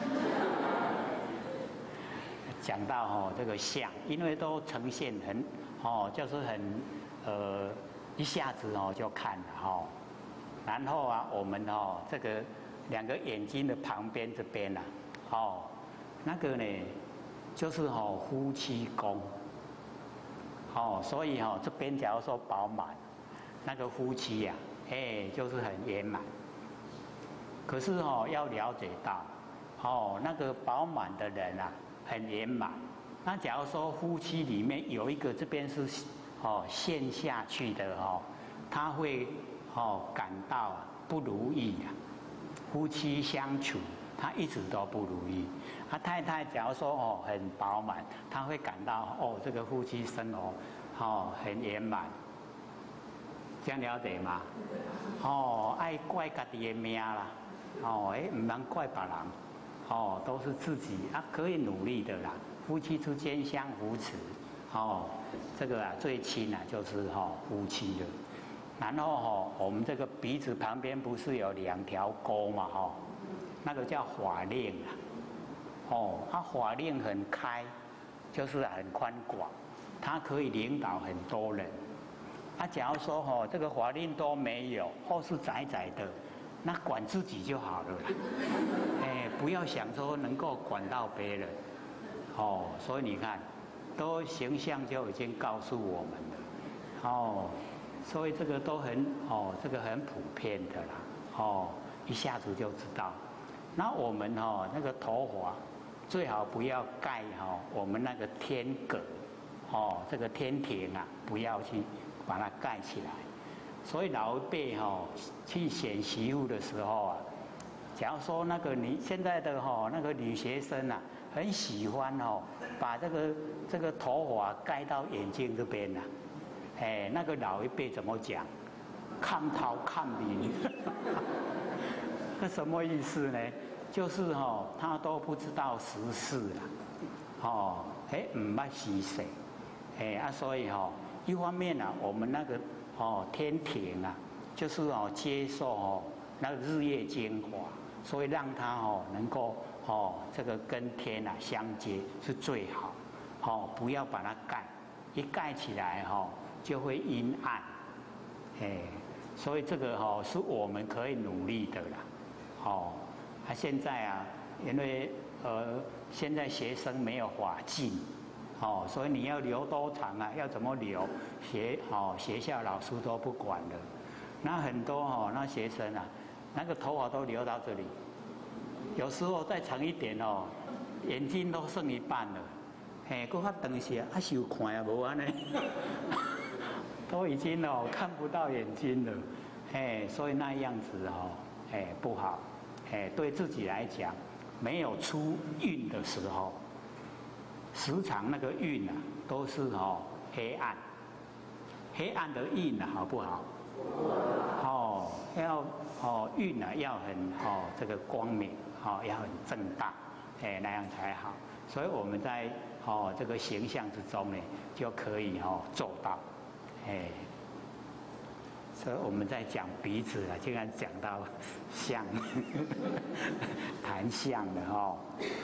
讲到哦这个相，因为都呈现很哦，就是很呃一下子哦就看了哦。然后啊，我们哦，这个两个眼睛的旁边这边啊，哦，那个呢，就是哦夫妻宫，哦，所以哦这边假如说饱满，那个夫妻呀、啊，哎，就是很圆满。可是哦，要了解到，哦，那个饱满的人啊，很圆满。那假如说夫妻里面有一个这边是哦陷下去的哦，他会。哦，感到不如意啊，夫妻相处，他一直都不如意。他太太假如说哦很饱满，他会感到哦这个夫妻生活哦很圆满，这样了解吗？哦，爱怪家己的命啦，哦，哎，唔能怪别人，哦，都是自己啊可以努力的啦。夫妻之间相扶持，哦，这个啊最亲啊就是哦夫妻的。然后哦，我们这个鼻子旁边不是有两条沟嘛？哦，那个叫法令啊。哦，它法令很开，就是很宽广，它可以领导很多人。啊，假如说哦，这个法令都没有，或是窄窄的，那管自己就好了啦。哎，不要想说能够管到别人。哦，所以你看，都形象就已经告诉我们了。哦。所以这个都很哦，这个很普遍的啦，哦，一下子就知道。那我们哦，那个头发最好不要盖哈、哦，我们那个天葛，哦，这个天庭啊，不要去把它盖起来。所以老一辈哈、哦，去选媳妇的时候啊，假如说那个你现在的哈、哦、那个女学生啊，很喜欢哦，把这个这个头发盖到眼睛这边啊。哎，那个老一辈怎么讲？看头看脸，那什么意思呢？就是哦，他都不知道时事啦，哦，哎，唔捌时势，哎啊，所以哦， 一方面啊，我们那个哦天庭啊，就是哦接受哦那个日月精华，所以让它哦能够哦这个跟天啊相接是最好。哦，不要把它盖，一盖起来哈、哦、就会阴暗。哎，所以这个哈、哦、是我们可以努力的啦。哦，啊现在啊，因为呃现在学生没有法禁。哦，所以你要留多长啊？要怎么留？学哦，学校老师都不管了。那很多哦，那学生啊，那个头发都留到这里，有时候再长一点哦，眼睛都剩一半了。嘿，搁较长些，啊是有看啊无安尼，都已经哦看不到眼睛了。嘿，所以那样子哦，哎不好。哎，对自己来讲，没有出运的时候。时常那个运啊，都是哦黑暗，黑暗的运啊，好不好？哦，要哦运啊，要很哦这个光明，哦要很正大，哎那样才好。所以我们在哦这个形象之中呢，就可以哦做到，哎。所以我们在讲鼻子啊，竟然讲到相，谈相的哦。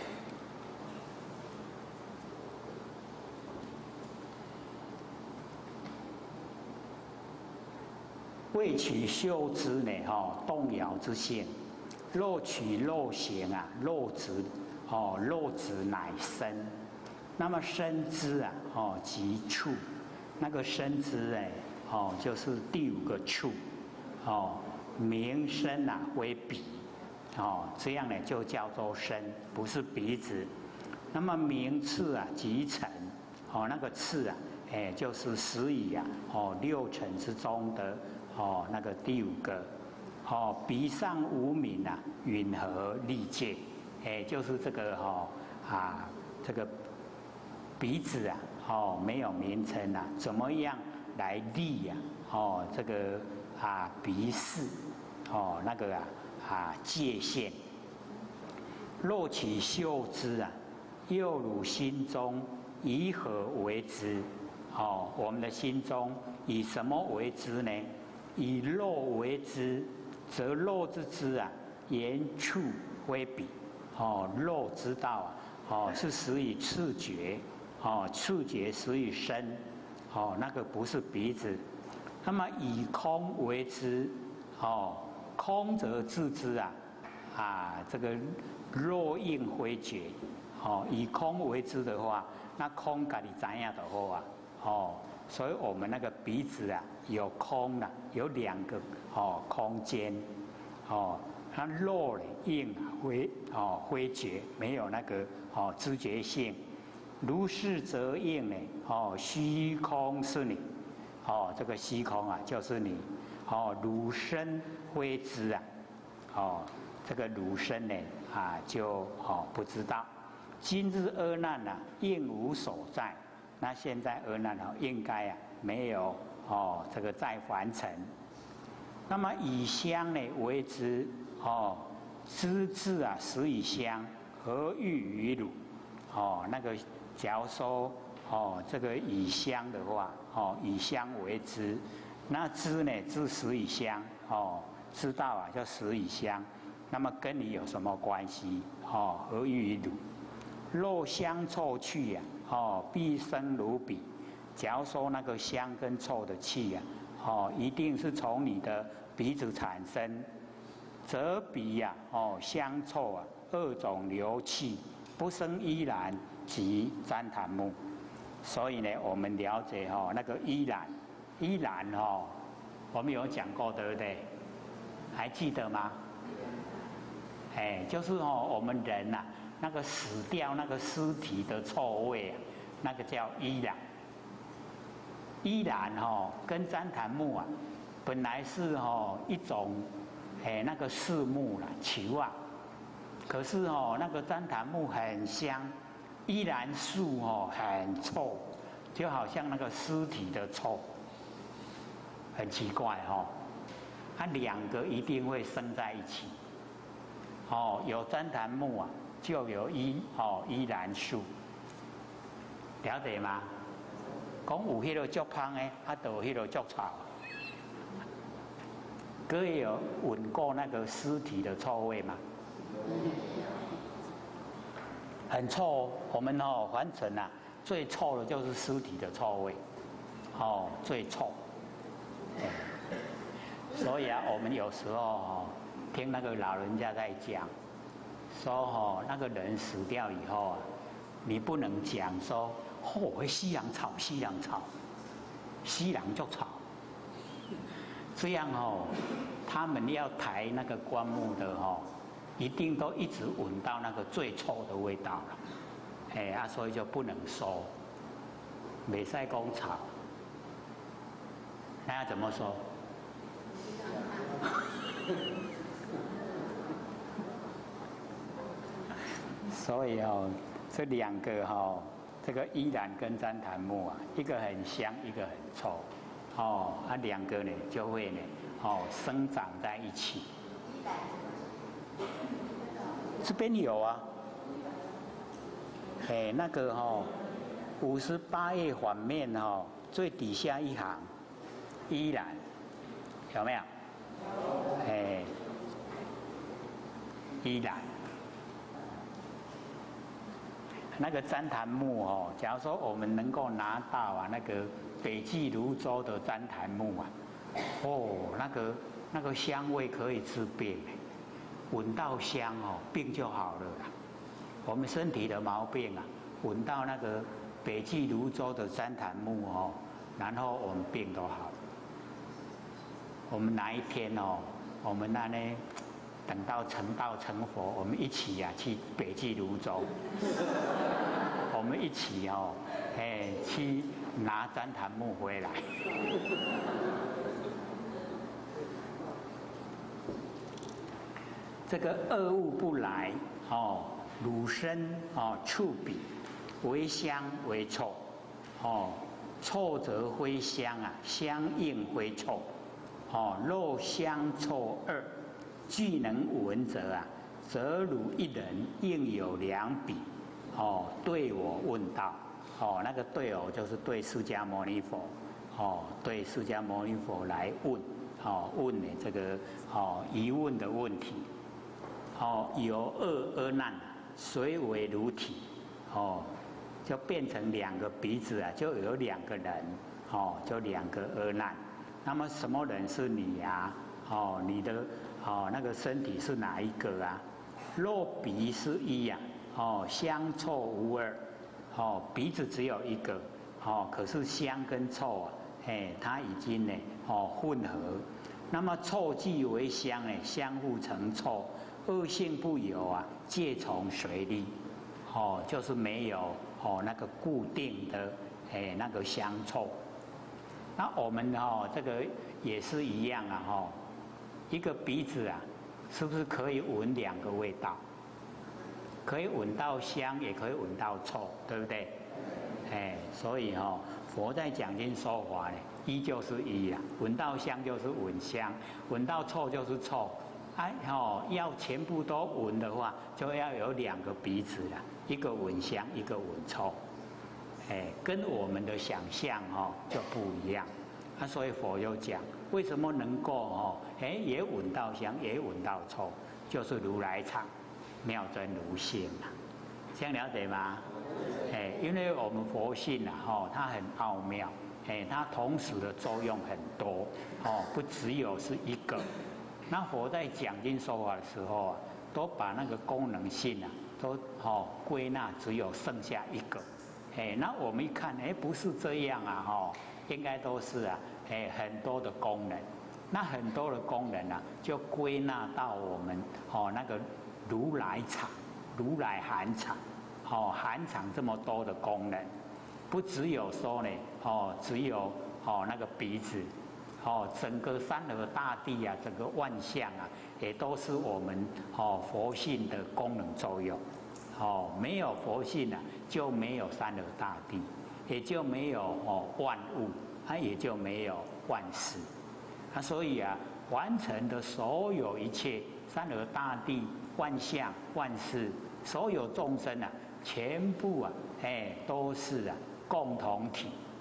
未取修之呢，哈，动摇之性；若取肉形啊，肉质，哦，肉质乃身。那么身之啊，哦，即处。那个身之哎，哦，就是第五个处，哦，名身啊为鼻，哦，这样呢就叫做身，不是鼻子。那么名次啊即尘，哦，那个次啊，哎，就是十以啊，哦，六尘之中的。哦，那个第五个，哦，鼻上无名啊，允何立界？哎，就是这个哈、哦、啊，这个鼻子啊，哦，没有名称啊，怎么样来立呀、啊？哦，这个啊鼻视，哦，那个啊啊界限。若取嗅之啊，又汝心中以何为之？哦，我们的心中以什么为之呢？以肉为之，则肉之知啊，言触为彼。哦，肉之道啊，哦是始于触觉，哦触觉始于身，哦那个不是鼻子。那么以空为之，哦空则自知啊，啊这个肉应非觉。哦以空为之的话，那空家己知影就好啊，哦。所以我们那个鼻子啊，有空啊，有两个哦空间，哦，它肉呢硬啊灰哦灰觉，没有那个哦知觉性。如是则应呢，哦虚空是你，哦这个虚空啊就是你，哦汝身非知啊，哦这个汝身呢啊就哦不知道。今日阿难啊，应无所在。那现在阿难哦，应该啊没有哦这个再凡尘。那么以香呢为之哦，知字啊始以香，何欲于汝？哦，那个假如说哦这个以香的话，哦以香为之，那知呢知始以香，哦知道啊叫始以香，那么跟你有什么关系？哦何欲于汝？若香臭去呀、啊，哦，必生如彼。假如说那个香跟臭的气呀、啊，哦，一定是从你的鼻子产生，则鼻呀、啊，哦，香臭啊，二种流气，不生依然及旃檀木。所以呢，我们了解哈、哦，那个依然，依然哦，我们有讲过对不对？还记得吗？哎，就是哦，我们人呐、啊。那个死掉那个尸体的臭味啊，那个叫依然。依然哦，跟旃檀木啊，本来是哦一种，哎那个树木啦，球啊。可是哦，那个旃檀木很香，依然树哦很臭，就好像那个尸体的臭，很奇怪哦。它两个一定会生在一起。哦，有旃檀木啊。就有依哦依然树，了解吗？ 讲有迄个足香的，啊，就有迄个足臭。各位有闻过那个尸体的臭味吗？很臭，我们哦，凡尘啊，最臭的就是尸体的臭味，哦，最臭。所以啊，我们有时候哦，听那个老人家在讲，说哦，那个人死掉以后啊，你不能讲说，哦，西洋草，西洋草，西洋就草，这样哦，他们要抬那个棺木的哦。一定都一直闻到那个最臭的味道了，哎啊，所以就不能收，没使讲草，那要怎么说？所以哦，这两个哈、哦，这个依兰跟旃檀木啊，一个很香，一个很臭，哦，啊两个呢就会呢，哦生长在一起。这边有啊，哎，那个哈、哦，五十八页反面哈、哦，最底下一行，依然有没有？哎，依然，那个旃檀木哦，假如说我们能够拿到啊，那个北纪泸州的旃檀木啊，哦，那个那个香味可以治病。闻到香哦，病就好了啦。我们身体的毛病啊，闻到那个北纪泸州的旃檀木哦，然后我们病都好了。我们哪一天哦，我们那呢，等到成道成佛，我们一起呀、啊、去北纪泸州，我们一起哦，哎去拿旃檀木回来。这个恶物不来哦，汝身哦，触彼，为香为臭，哦，臭则非香啊，香应非臭，哦，若香臭二，俱能闻者啊，则汝一人应有两彼，哦，对我问道，哦，那个对偶就是对释迦牟尼佛，哦，对释迦牟尼佛来问，哦，问你这个哦疑问的问题。哦，有恶而难，谁为如体？哦，就变成两个鼻子啊，就有两个人，哦，就两个而难。那么什么人是你呀、啊？哦，你的哦那个身体是哪一个啊？若鼻是一呀、啊，哦，香臭无二，哦，鼻子只有一个，哦，可是香跟臭啊，哎，它已经呢，哦，混合。那么臭即为香呢，相互成臭。恶性不有啊，皆从随力，哦，就是没有哦那个固定的哎那个香臭。那我们哦这个也是一样啊哈、哦，一个鼻子啊，是不是可以闻两个味道？可以闻到香，也可以闻到臭，对不对？哎，所以哦，佛在讲经说法呢，一就是一啊，闻到香就是闻香，闻到臭就是臭。哎哦，要全部都闻的话，就要有两个鼻子了，一个闻香，一个闻臭。哎，跟我们的想象哦就不一样。啊，所以佛有讲，为什么能够哦，哎也闻到香，也闻到臭，就是如来藏，妙真如性啊。这样了解吗？哎，因为我们佛性啊，哦，它很奥妙，哎，它同时的作用很多，哦，不只有是一个。那佛在讲经说法的时候啊，都把那个功能性啊，都哦归纳只有剩下一个，哎，那我们一看，哎，不是这样啊，哦，应该都是啊，哎，很多的功能，那很多的功能啊，就归纳到我们哦那个如来藏、如来含藏，哦含藏这么多的功能，不只有说呢，哦只有哦那个鼻子。哦，整个山河大地啊，整个万象啊，也都是我们哦佛性的功能作用。哦，没有佛性啊，就没有山河大地，也就没有哦万物，它、啊、也就没有万事。啊，所以啊，完成的所有一切山河大地、万象、万事，所有众生啊，全部啊，哎，都是啊共同体。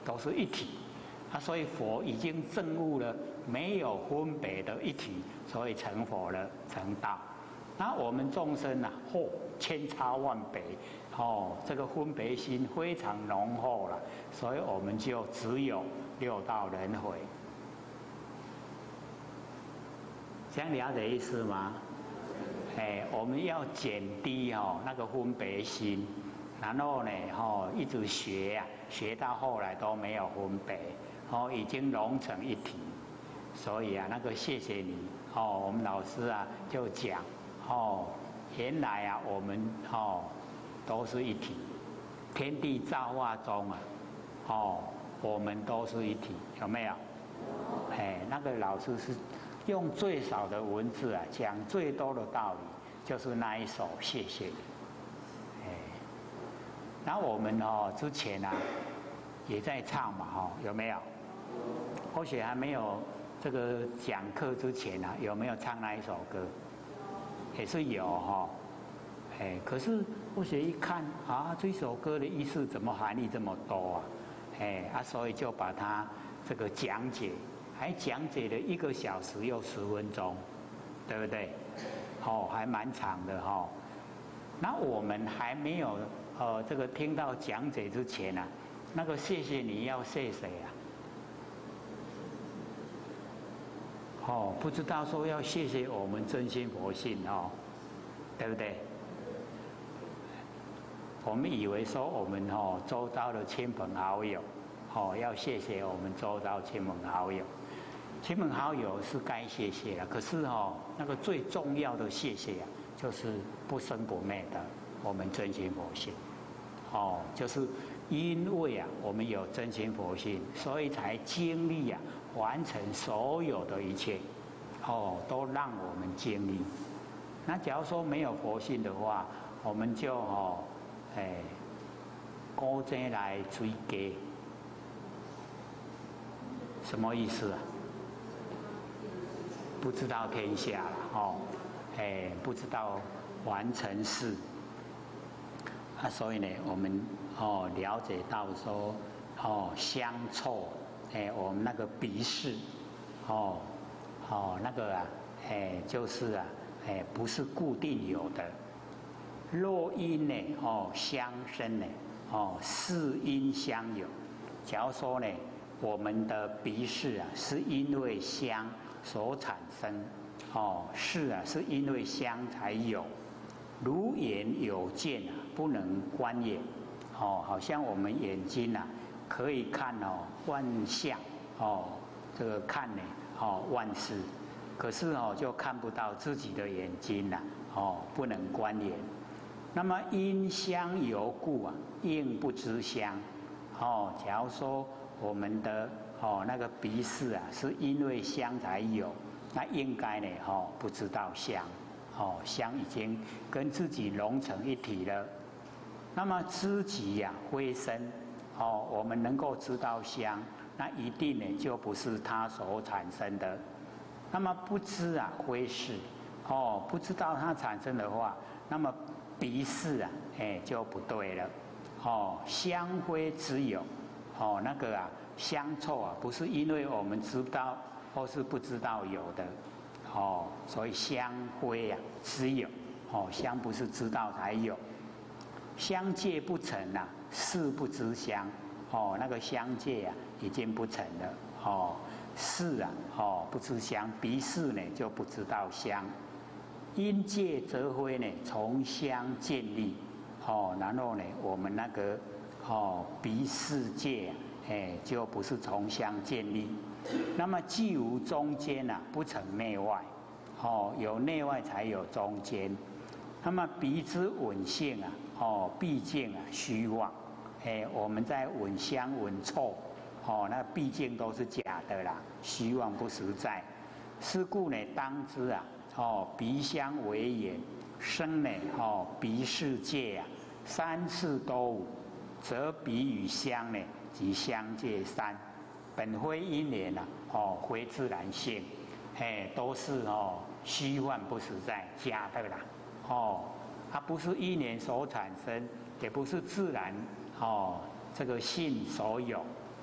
都是一体啊，所以佛已经证悟了没有分别的一体，所以成佛了，成道。那我们众生啊，嚯、千差万别，哦，这个分别心非常浓厚了，所以我们就只有六道轮回。这样了解意思吗？哎，我们要减低哦那个分别心，然后呢，哦，一直学呀、啊，学到后来都没有分别，哦，已经融成一体。所以啊，那个谢谢你哦，我们老师啊就讲哦，原来啊我们哦都是一体，天地造化中啊，哦我们都是一体，有没有？哎，那个老师是用最少的文字啊讲最多的道理，就是那一首谢谢你。哎，然后我们哦之前啊也在唱嘛，哈、哦，有没有？或许还没有这个讲课之前啊，有没有唱那一首歌？也是有哈、哦，哎，可是或许一看啊，这首歌的意思怎么含义这么多啊？哎啊，所以就把它这个讲解，还讲解了一个小时又十分钟，对不对？哦，还蛮长的哈、哦。那我们还没有呃这个听到讲解之前呢、啊，那个谢谢你要谢谁啊？哦，不知道说要谢谢我们真心佛性哦，对不对？我们以为说我们哦周遭的亲朋好友，哦要谢谢我们周遭亲朋好友，亲朋好友是该谢谢了。可是哦那个最重要的谢谢啊，就是不生不灭的我们真心佛性。哦，就是因为啊我们有真心佛性，所以才经历啊完成所有的一切，哦都让我们经历。那假如说没有佛性的话，我们就哦。哎，高精来追给，什么意思啊？不知道天下了哦，哎，不知道完成事啊，所以呢，我们哦了解到说哦香臭，哎，我们那个鼻屎，哦哦那个啊，哎就是啊，哎不是固定有的。若因呢，哦，相生呢，哦，是因相有。假如说呢，我们的鼻屎啊，是因为香所产生，哦，是啊，是因为香才有。如眼有见啊，不能观也。哦，好像我们眼睛啊，可以看哦万象，哦，这个看呢，哦万事，可是哦就看不到自己的眼睛呐、啊，哦，不能观眼。那么因香有故啊，应不知香。哦，假如说我们的哦那个鼻屎啊，是因为香才有，那应该呢哦不知道香。哦，香已经跟自己融成一体了。那么知己呀、啊，非身。哦，我们能够知道香，那一定呢就不是它所产生的。那么不知啊，非事。哦，不知道它产生的话，那么鼻屎啊，哎就不对了。哦，香非之有。哦，那个啊，香臭啊，不是因为我们知道或是不知道有的。哦，所以香非啊，之有。哦，香不是知道才有。香界不成啊，事不知香。哦，那个香界啊，已经不成了。哦，事啊，哦不知香，鼻屎呢就不知道香。因界则非呢，从香建立。哦，然后呢，我们那个哦鼻屎界啊，哎，就不是从香建立。那么既无中间啊，不成内外。哦，有内外才有中间。那么鼻之闻性啊，哦，毕竟啊虚妄。哎，我们在闻香闻臭，哦，那毕竟都是假的啦，虚妄不实在。是故呢，当知啊，哦，鼻香为眼，生呢，哦，鼻世界啊，三次都无，则鼻与香呢，即香界三，本非因缘啊，哦，非自然性，哎，都是哦虚幻不实在，假的啦，哦，它不是因缘所产生，也不是自然哦这个性所有，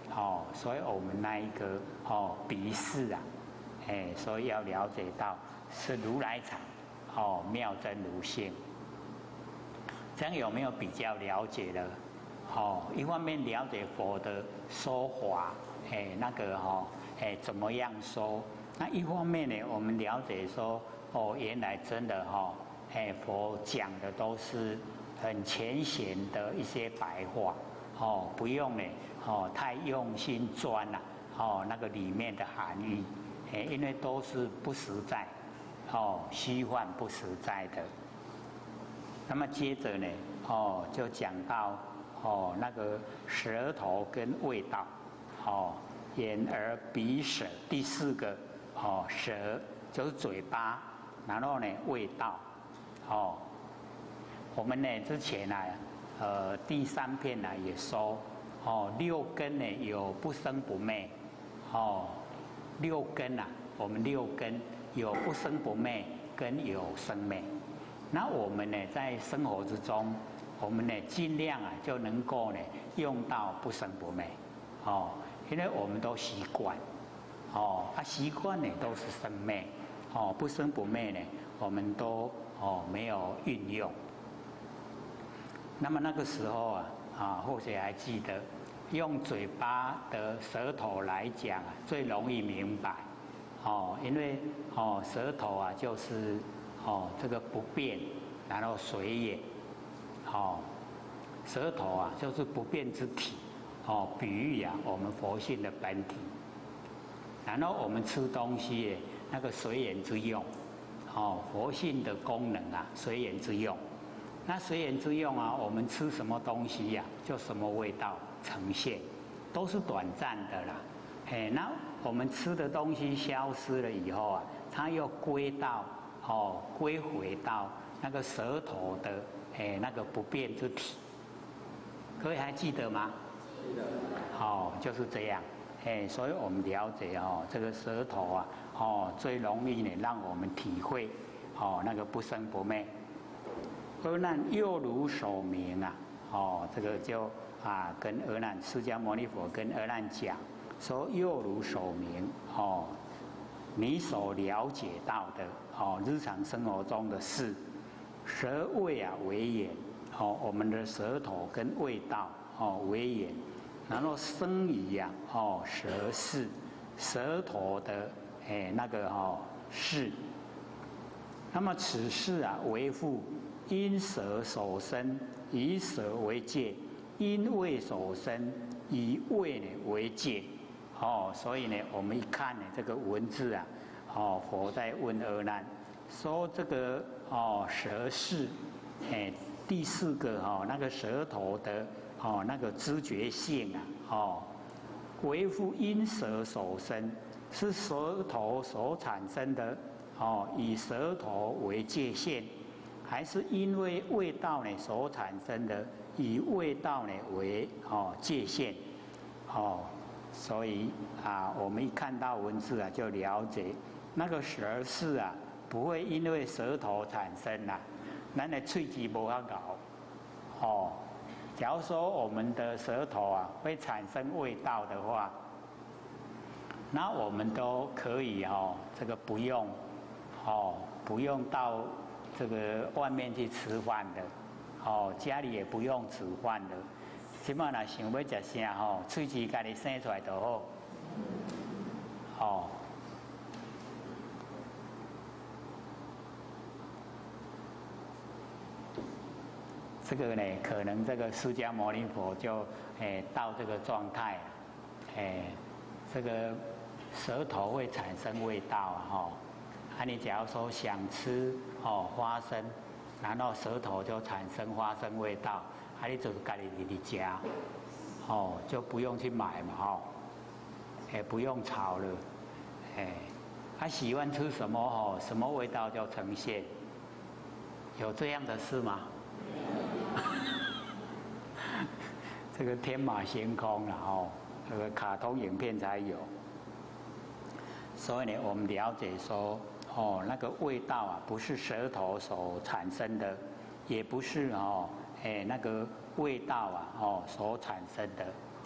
哦，所以我们那一个哦鼻识啊，哎，所以要了解到是如来藏，哦，妙真如性。这样有没有比较了解了？哦，一方面了解佛的说法，哎，那个哦，哎，怎么样说？那一方面呢，我们了解说，哦，原来真的哈、哦，哎，佛讲的都是很浅显的一些白话，哦，不用呢，哦，太用心钻了、啊，哦，那个里面的含义，哎，因为都是不实在，哦，虚幻不实在的。那么接着呢，哦，就讲到哦那个舌头跟味道，哦，眼耳鼻舌，第四个哦舌就是嘴巴，然后呢味道，哦，我们呢之前呢、啊，呃第三篇呢也说，哦六根呢有不生不灭，哦六根啊，我们六根有不生不灭跟有生灭。那我们呢，在生活之中，我们呢尽量啊就能够呢用到不生不灭，哦，因为我们都习惯，哦，啊习惯呢都是生灭，哦不生不灭呢，我们都哦没有运用。那么那个时候啊啊，或许还记得，用嘴巴的舌头来讲啊，最容易明白，哦，因为哦舌头啊就是。哦，这个不变，然后随也，哦，舌头啊就是不变之体，哦，比喻啊我们佛性的本体。然后我们吃东西，那个随缘之用，哦，佛性的功能啊，随缘之用。那随缘之用啊，我们吃什么东西呀、啊，就什么味道呈现，都是短暂的啦。哎，那我们吃的东西消失了以后啊，它又归到。哦，归回到那个舌头的哎那个不变之体，各位还记得吗？记得。哦，就是这样，哎，所以我们了解哦，这个舌头啊，哦，最容易呢让我们体会哦那个不生不灭。阿难又如手鸣啊，哦，这个就啊跟阿难释迦牟尼佛跟阿难讲说又如手鸣哦。你所了解到的哦，日常生活中的事，舌味啊为眼，哦，我们的舌头跟味道哦为眼，然后生理呀、啊、哦舌识，舌头的哎那个哦识，那么此事啊为父，因舌所生，以舌为界；因味所生，以味呢为界。哦，所以呢，我们一看呢，这个文字啊，哦，佛在问阿难，说这个哦舌识，哎，第四个哦那个舌头的哦那个知觉性啊，哦，为父因舌所生，是舌头所产生的。哦，以舌头为界限，还是因为味道呢所产生的，以味道呢为哦界限，哦，所以啊，我们一看到文字啊，就了解那个舌识啊，不会因为舌头产生啦、啊，咱的喙齿无法咬，哦，假如说我们的舌头啊会产生味道的话，那我们都可以哦，这个不用。哦，不用到这个外面去吃饭的，哦，家里也不用煮饭的，起码若想要吃啥吼，喙齿家己生出来就好。哦，这个呢，可能这个释迦牟尼佛就诶到这个状态，诶，这个舌头会产生味道啊，吼、哦。啊，你假如说想吃哦花生，然后舌头就产生花生味道，啊，你就家己自己加，哦，就不用去买嘛，哦，也不用炒了，哎，他、啊、喜欢吃什么哦，什么味道就呈现，有这样的事吗？这个天马行空了哦，这个卡通影片才有，所以呢，我们了解说。哦，那个味道啊，不是舌头所产生的，也不是哦，哎那个味道啊，哦所产生的，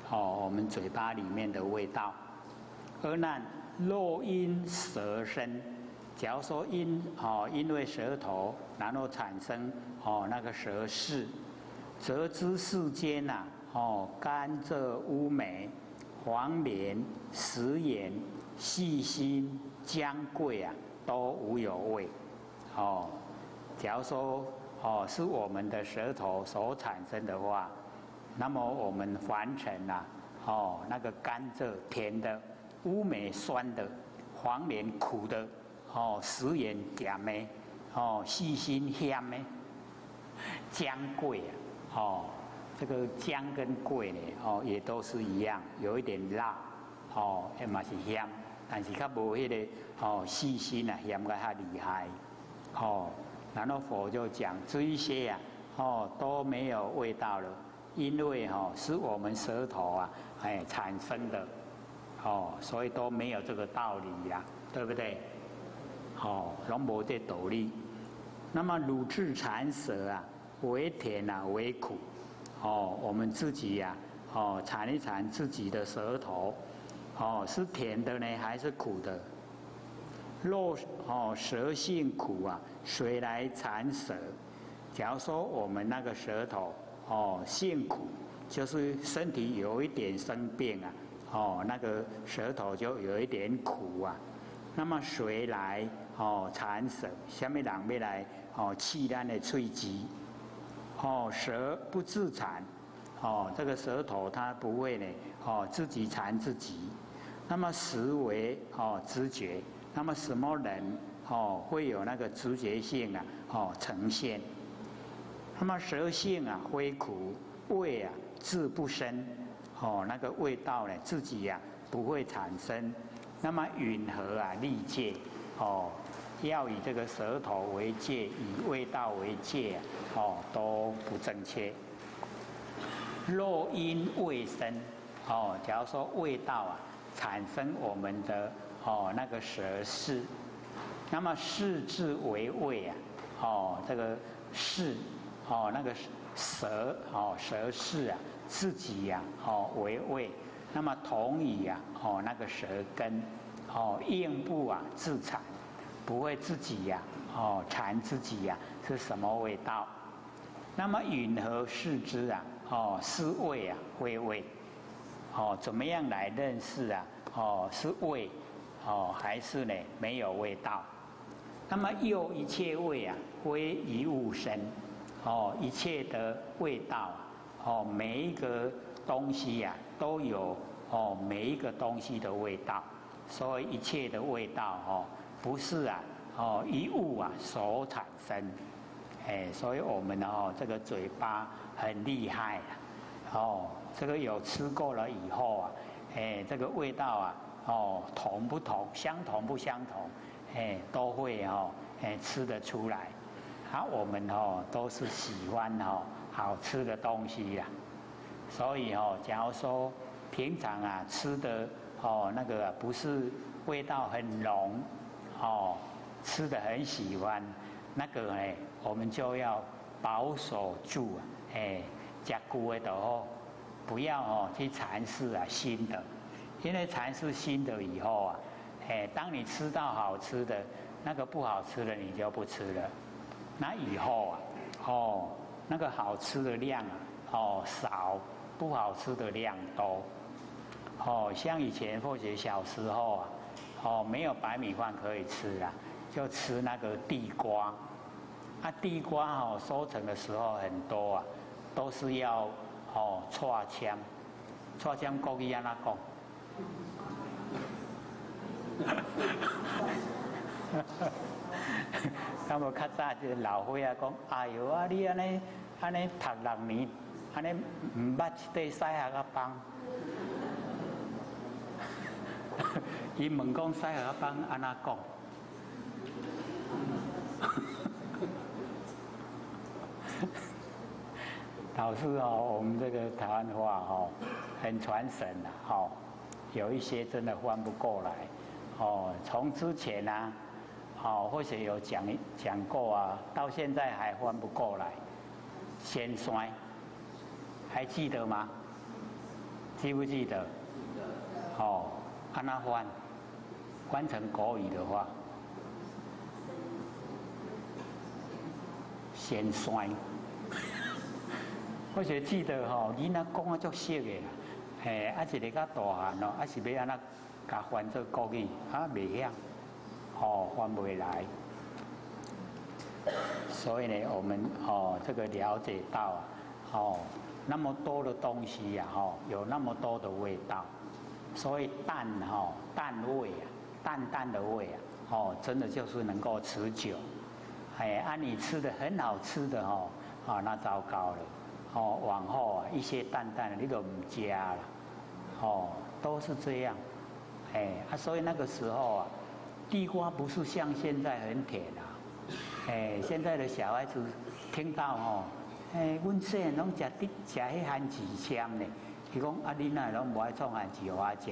哦，我们嘴巴里面的味道。而那肉因舌生，假如说因哦，因为舌头，然后产生哦那个舌识，则知世间呐、啊，哦甘蔗、乌梅、黄连、食盐、细辛、姜、桂啊，都无有味。哦，假如说哦是我们的舌头所产生的话，那么我们凡尘呐、啊，哦那个甘蔗甜的，乌梅酸的，黄连苦的，哦食盐咸的，哦细辛咸的，姜桂啊，哦这个姜跟桂呢，哦也都是一样，有一点辣，哦也嘛是咸，但是较无迄个哦细辛啊咸个较厉害。哦，然后佛就讲这一些啊，哦都没有味道了，因为哈、哦、是我们舌头啊哎产生的，哦，所以都没有这个道理呀、啊，对不对？哦，拢无这道理。那么乳质产舌啊，为甜啊，为苦。哦，我们自己呀、啊，哦尝一尝自己的舌头，哦是甜的呢，还是苦的？若哦舌性苦啊，谁来产舌？假如说我们那个舌头哦性苦，就是身体有一点生病啊，哦那个舌头就有一点苦啊。那么谁来哦产舌？什么人要来哦气咱的喙齿？哦舌不自产，哦这个舌头它不会呢哦自己产自己。那么实为哦知觉。那么什么人哦会有那个直觉性啊哦呈现？那么舌性啊非苦，味啊自不生，哦那个味道呢自己呀、啊、不会产生。那么允和啊立戒哦，要以这个舌头为戒，以味道为戒哦都不正确。若因味生哦，假如说味道啊产生我们的哦那个舌识，那么识字为味啊，哦这个识哦那个舌哦舌识啊自己呀、啊、哦为味，那么同以啊哦那个舌根哦应不啊自产，不会自己呀、啊、哦产自己呀、啊、是什么味道？那么允和视之啊哦是味啊非味。哦，怎么样来认识啊？哦，是味，哦，还是呢没有味道？那么又一切味啊，非一物生。哦，一切的味道啊，哦，每一个东西呀、啊、都有哦，每一个东西的味道。所以一切的味道哦，不是啊哦一物啊所产生。哎，所以我们哦这个嘴巴很厉害啊。哦，这个有吃过了以后啊，哎，这个味道啊，哦，同不同，相同不相同，哎，都会哦，哎，吃得出来。啊，我们哦都是喜欢哦好吃的东西呀、啊，所以哦，假如说平常啊吃的哦那个、啊、不是味道很浓，哦，吃的很喜欢，那个哎，我们就要保守住啊，哎。加固的哦，不要哦去尝试啊新的，因为尝试新的以后啊，哎，当你吃到好吃的，那个不好吃的你就不吃了。那以后啊，哦，那个好吃的量啊，哦少，不好吃的量多。哦，像以前或者小时候啊，哦没有白米饭可以吃啊，就吃那个地瓜。啊，地瓜哦收成的时候很多啊。都是要哦，搓枪，搓枪国语安怎讲？那么较早就老岁仔讲，哎哟啊，你安尼安尼读六年，安尼唔捌一块西下个帮。伊问讲西下个帮安怎讲？老师哦，我们这个台湾话哦，很传神呐、啊，哦，有一些真的翻不过来，哦，从之前啊，哦，或许有讲讲过啊，到现在还翻不过来。仙山，还记得吗？ 记不记得？哦，按那翻，翻成国语的话，先衰。我就记得吼，囡仔讲啊足熟的啦，嘿，啊一个较大汉咯，啊是要安那甲翻做国语，啊袂晓，哦翻袂来。所以呢，我们哦这个了解到啊，哦那么多的东西呀、啊，哦有那么多的味道，所以淡哈、哦、淡味啊，淡淡的味啊，哦真的就是能够持久。哎，按、啊、你吃的很好吃的哦，啊那糟糕了。哦，往后啊，一些淡淡的你都唔加了，哦，都是这样，哎，啊，所以那个时候啊，地瓜不是像现在很甜啊，哎，现在的小孩子听到哦，哎，阮细汉拢食啲食迄番薯签呢，伊讲啊，你那拢无爱创番薯我食，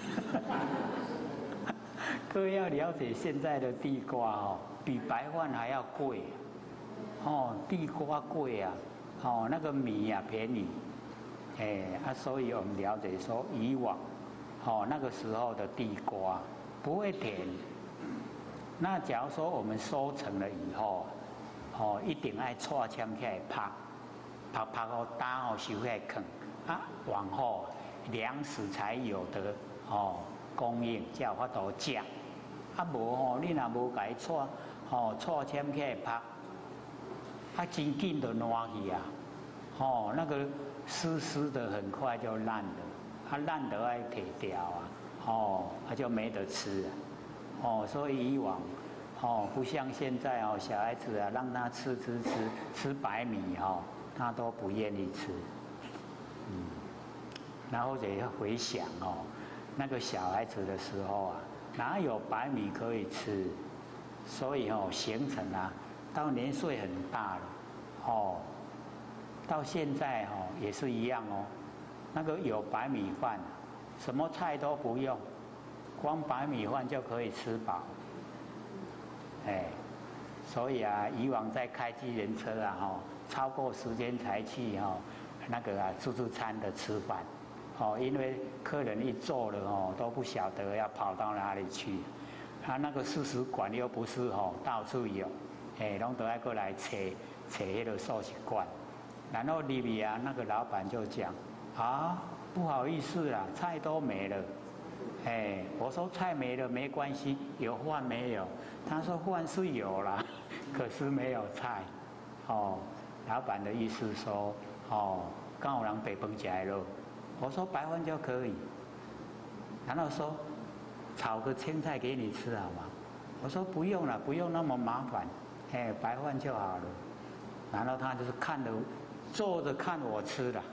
各位要了解现在的地瓜哦，比白饭还要贵，哦，地瓜贵啊。哦，那个米呀、啊、便宜，哎啊，所以我们了解说，以往，哦那个时候的地瓜不会甜。那假如说我们收成了以后，哦一定爱搓签起来拍，拍拍到打哦收起来啃，啊往后粮食才有的哦供应，才有法度食。啊无哦，你若无甲伊搓，哦搓签起来拍，啊真紧就烂去啊。哦，那个湿湿的很快就烂了，它、啊、烂得爱铁掉啊，哦，它、啊、就没得吃了，哦，所以以往，哦，不像现在哦，小孩子啊，让他吃吃吃吃白米哦，他都不愿意吃，嗯，然后也要回想哦，那个小孩子的时候啊，哪有白米可以吃，所以哦，形成啊，到年岁很大了，哦。到现在哦也是一样哦，那个有白米饭，什么菜都不用，光白米饭就可以吃饱。哎，所以啊，以往在开机人车啊，哈，超过时间才去哈，那个啊自助餐的吃饭，哦，因为客人一坐了哦，都不晓得要跑到哪里去，他那个素食馆又不是哦到处有，哎，拢都要过来找找那个素食馆。然后里面啊，那个老板就讲啊，不好意思啦，菜都没了。哎，我说菜没了没关系，有饭没有？他说饭是有啦，可是没有菜。哦，老板的意思说，哦，刚好让北崩起来了。我说白饭就可以。然后说炒个青菜给你吃好吗？我说不用了，不用那么麻烦，哎，白饭就好了。然后他就是看着。坐着看我吃的，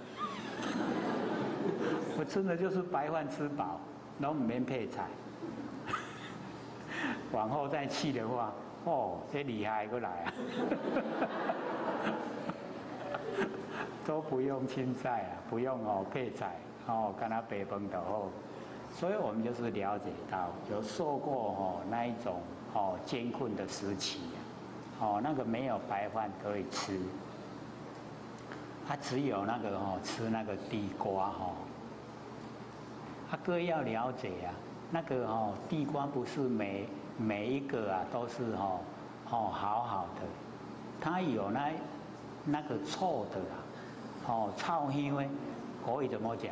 我真的就是白饭吃饱，然后没配菜。往后再去的话，哦，这厉害过来啊，都不用青菜啊，不用哦配菜，哦，跟他白饭就好。所以我们就是了解到，有受过哦那一种哦艰困的时期啊，哦那个没有白饭可以吃。他只有那个哦，吃那个地瓜哦。他各位要了解啊，那个哦，地瓜不是每每一个啊都是哦哦好好的，它有那那个臭的啦，哦臭香的，国语怎么讲？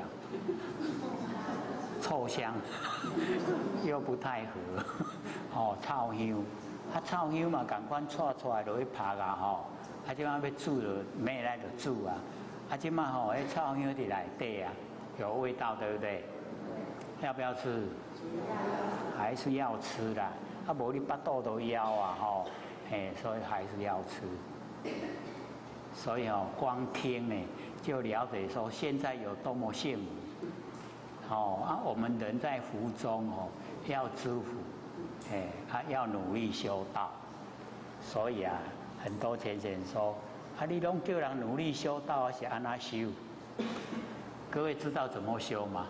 臭香，又不太合，哦臭香，啊臭香嘛，赶快搓出来就去拍啊吼。啊，即马要煮了，没来就煮啊！啊，即马吼，迄臭香伫内底啊，有味道，对不对？要不要吃？还是要吃的。啊，无你巴肚都枵啊，吼，嘿，所以还是要吃。所以哦，光听呢，就了解说现在有多么幸福。哦啊，我们人在福中哦，要知福，哎，啊，要努力修道。所以啊。很多前贤说，啊，你拢叫人努力修道啊，是安那修？各位知道怎么修吗？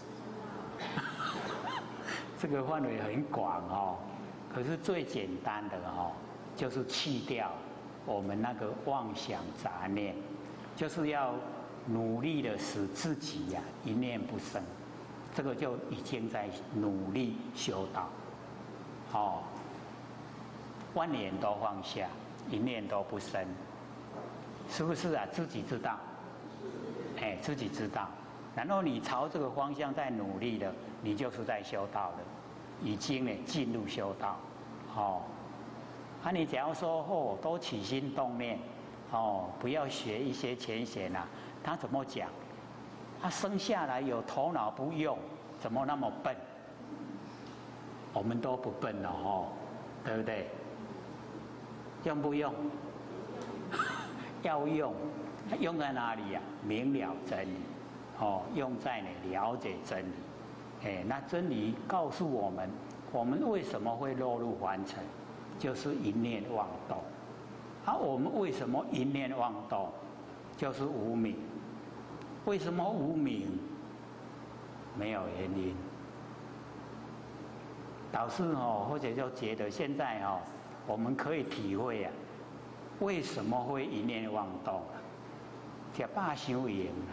这个范围很广哦，可是最简单的哦，就是去掉我们那个妄想杂念，就是要努力的使自己呀、啊、一念不生，这个就已经在努力修道。哦，万念都放下，一念都不生，是不是啊？自己知道，哎，自己知道。然后你朝这个方向在努力的，你就是在修道了，已经呢进入修道。哦，啊，你只要说哦，都起心动念，哦，不要学一些浅显啊。他怎么讲？他生下来有头脑不用，怎么那么笨？我们都不笨了哦，对不对？用不用？要用，用在哪里呀、啊？明了真理，哦，用在呢了解真理。哎，那真理告诉我们，我们为什么会落入凡尘，就是一念妄动。啊，我们为什么一念妄动？就是无明。为什么无明？没有原因。导师哦，或者就觉得现在哦，我们可以体会啊，为什么会一念妄动啊？这罢修行啊，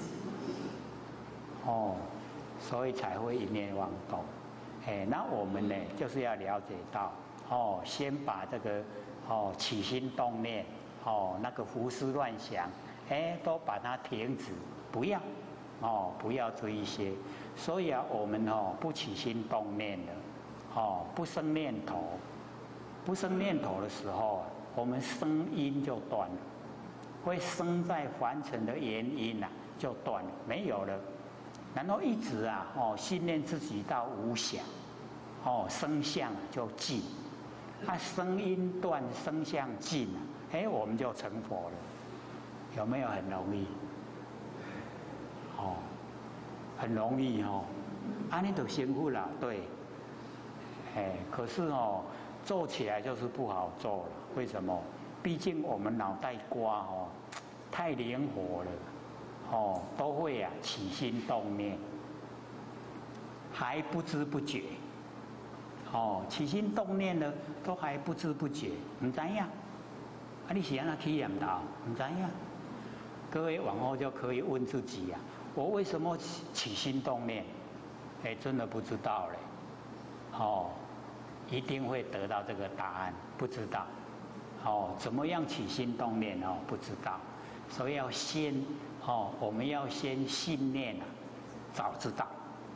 哦，所以才会一念妄动。哎，那我们呢，就是要了解到，哦，先把这个哦起心动念，哦那个胡思乱想，哎，都把它停止，不要，哦，不要追一些。所以啊，我们哦不起心动念了。哦，不生念头，不生念头的时候啊，我们声音就断了，会生在凡尘的原因啊，就断了，没有了。然后一直啊，哦，训练自己到无想，哦，声相就尽，啊，声音断，声相尽啊，哎，我们就成佛了，有没有很容易？哦，很容易哦，啊，你都辛苦了，对。哎，可是哦，做起来就是不好做了。为什么？毕竟我们脑袋瓜哦，太灵活了，哦，都会啊起心动念，还不知不觉。哦，起心动念呢，都还不知不觉，唔知呀。啊，你是安怎体验到？唔知呀。各位往后就可以问自己呀、啊：我为什么起起心动念？哎，真的不知道嘞。哦。一定会得到这个答案，不知道，哦，怎么样起心动念哦，不知道，所以要先哦，我们要先信念啊，早知道，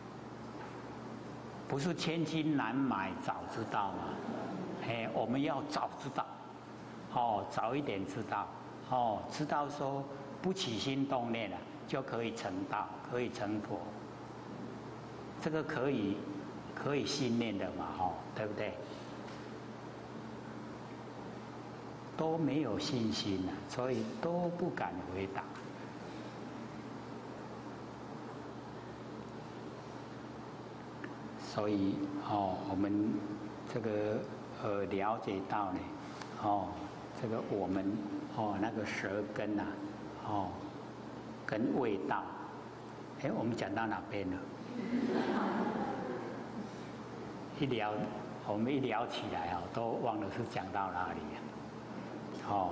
不是千金难买早知道嘛，哎，我们要早知道，哦，早一点知道，哦，知道说不起心动念了、啊，就可以成道，可以成佛，这个可以。可以信念的嘛，吼，对不对？都没有信心啊，所以都不敢回答。所以哦，我们这个呃了解到呢，哦，这个我们哦那个舌根呐、啊，哦，跟味道，哎，我们讲到哪边了？一聊，我们一聊起来啊，都忘了是讲到哪里啊。哦，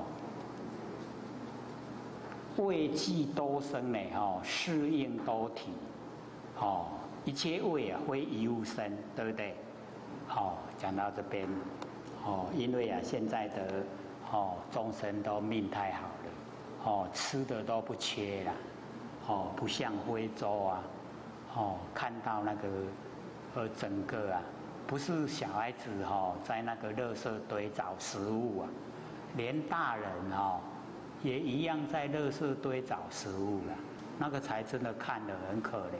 味既多生呢，哦，适应多体，哦，一切味啊，非一物生，对不对？哦，讲到这边，哦，因为啊，现在的哦众生都命太好了，哦，吃的都不缺啦，哦，不像非洲啊，哦，看到那个呃整个啊。不是小孩子哦，在那个垃圾堆找食物啊，连大人哦，也一样在垃圾堆找食物了。那个才真的看得很可怜。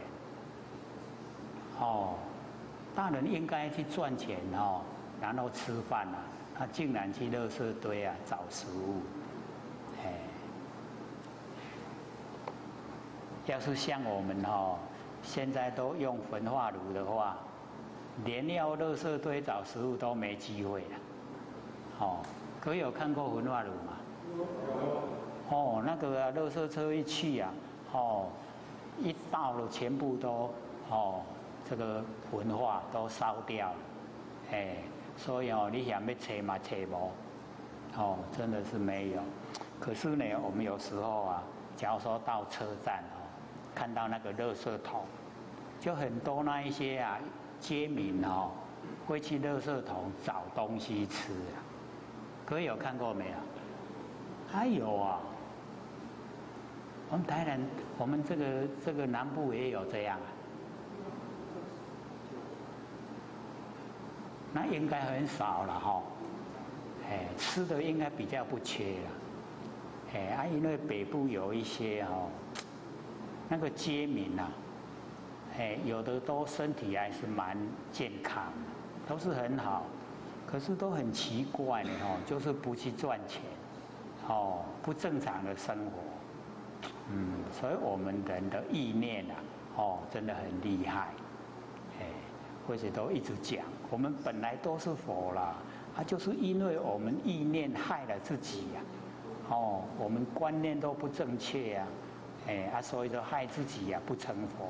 哦，大人应该去赚钱哦，然后吃饭啊，他竟然去垃圾堆啊找食物。哎，要是像我们哦，现在都用焚化炉的话。连要垃圾堆找食物都没机会了。哦，各位有看过焚化炉吗？哦，那个啊，垃圾车一去啊，哦，一到了全部都哦，这个焚化都烧掉了。哎，所以哦，你想要找嘛找无，哦，真的是没有。可是呢，我们有时候啊， 假如说到车站哦，看到那个垃圾桶，就很多那一些啊街民哦，会去垃圾桶找东西吃啊。各位有看过没有？还有啊，我们台南，我们这个这个南部也有这样啊。那应该很少了哈，哎，吃的应该比较不缺了。哎啊，因为北部有一些哦，那个街民呐、啊，哎，有的都身体还是蛮健康，都是很好，可是都很奇怪的哦，就是不去赚钱，哦，不正常的生活，嗯，所以我们人的意念啊，哦，真的很厉害，哎，或者都一直讲，我们本来都是佛啦，啊，就是因为我们意念害了自己呀、啊。哦，我们观念都不正确呀、啊，哎啊，所以说害自己呀、啊，不成佛。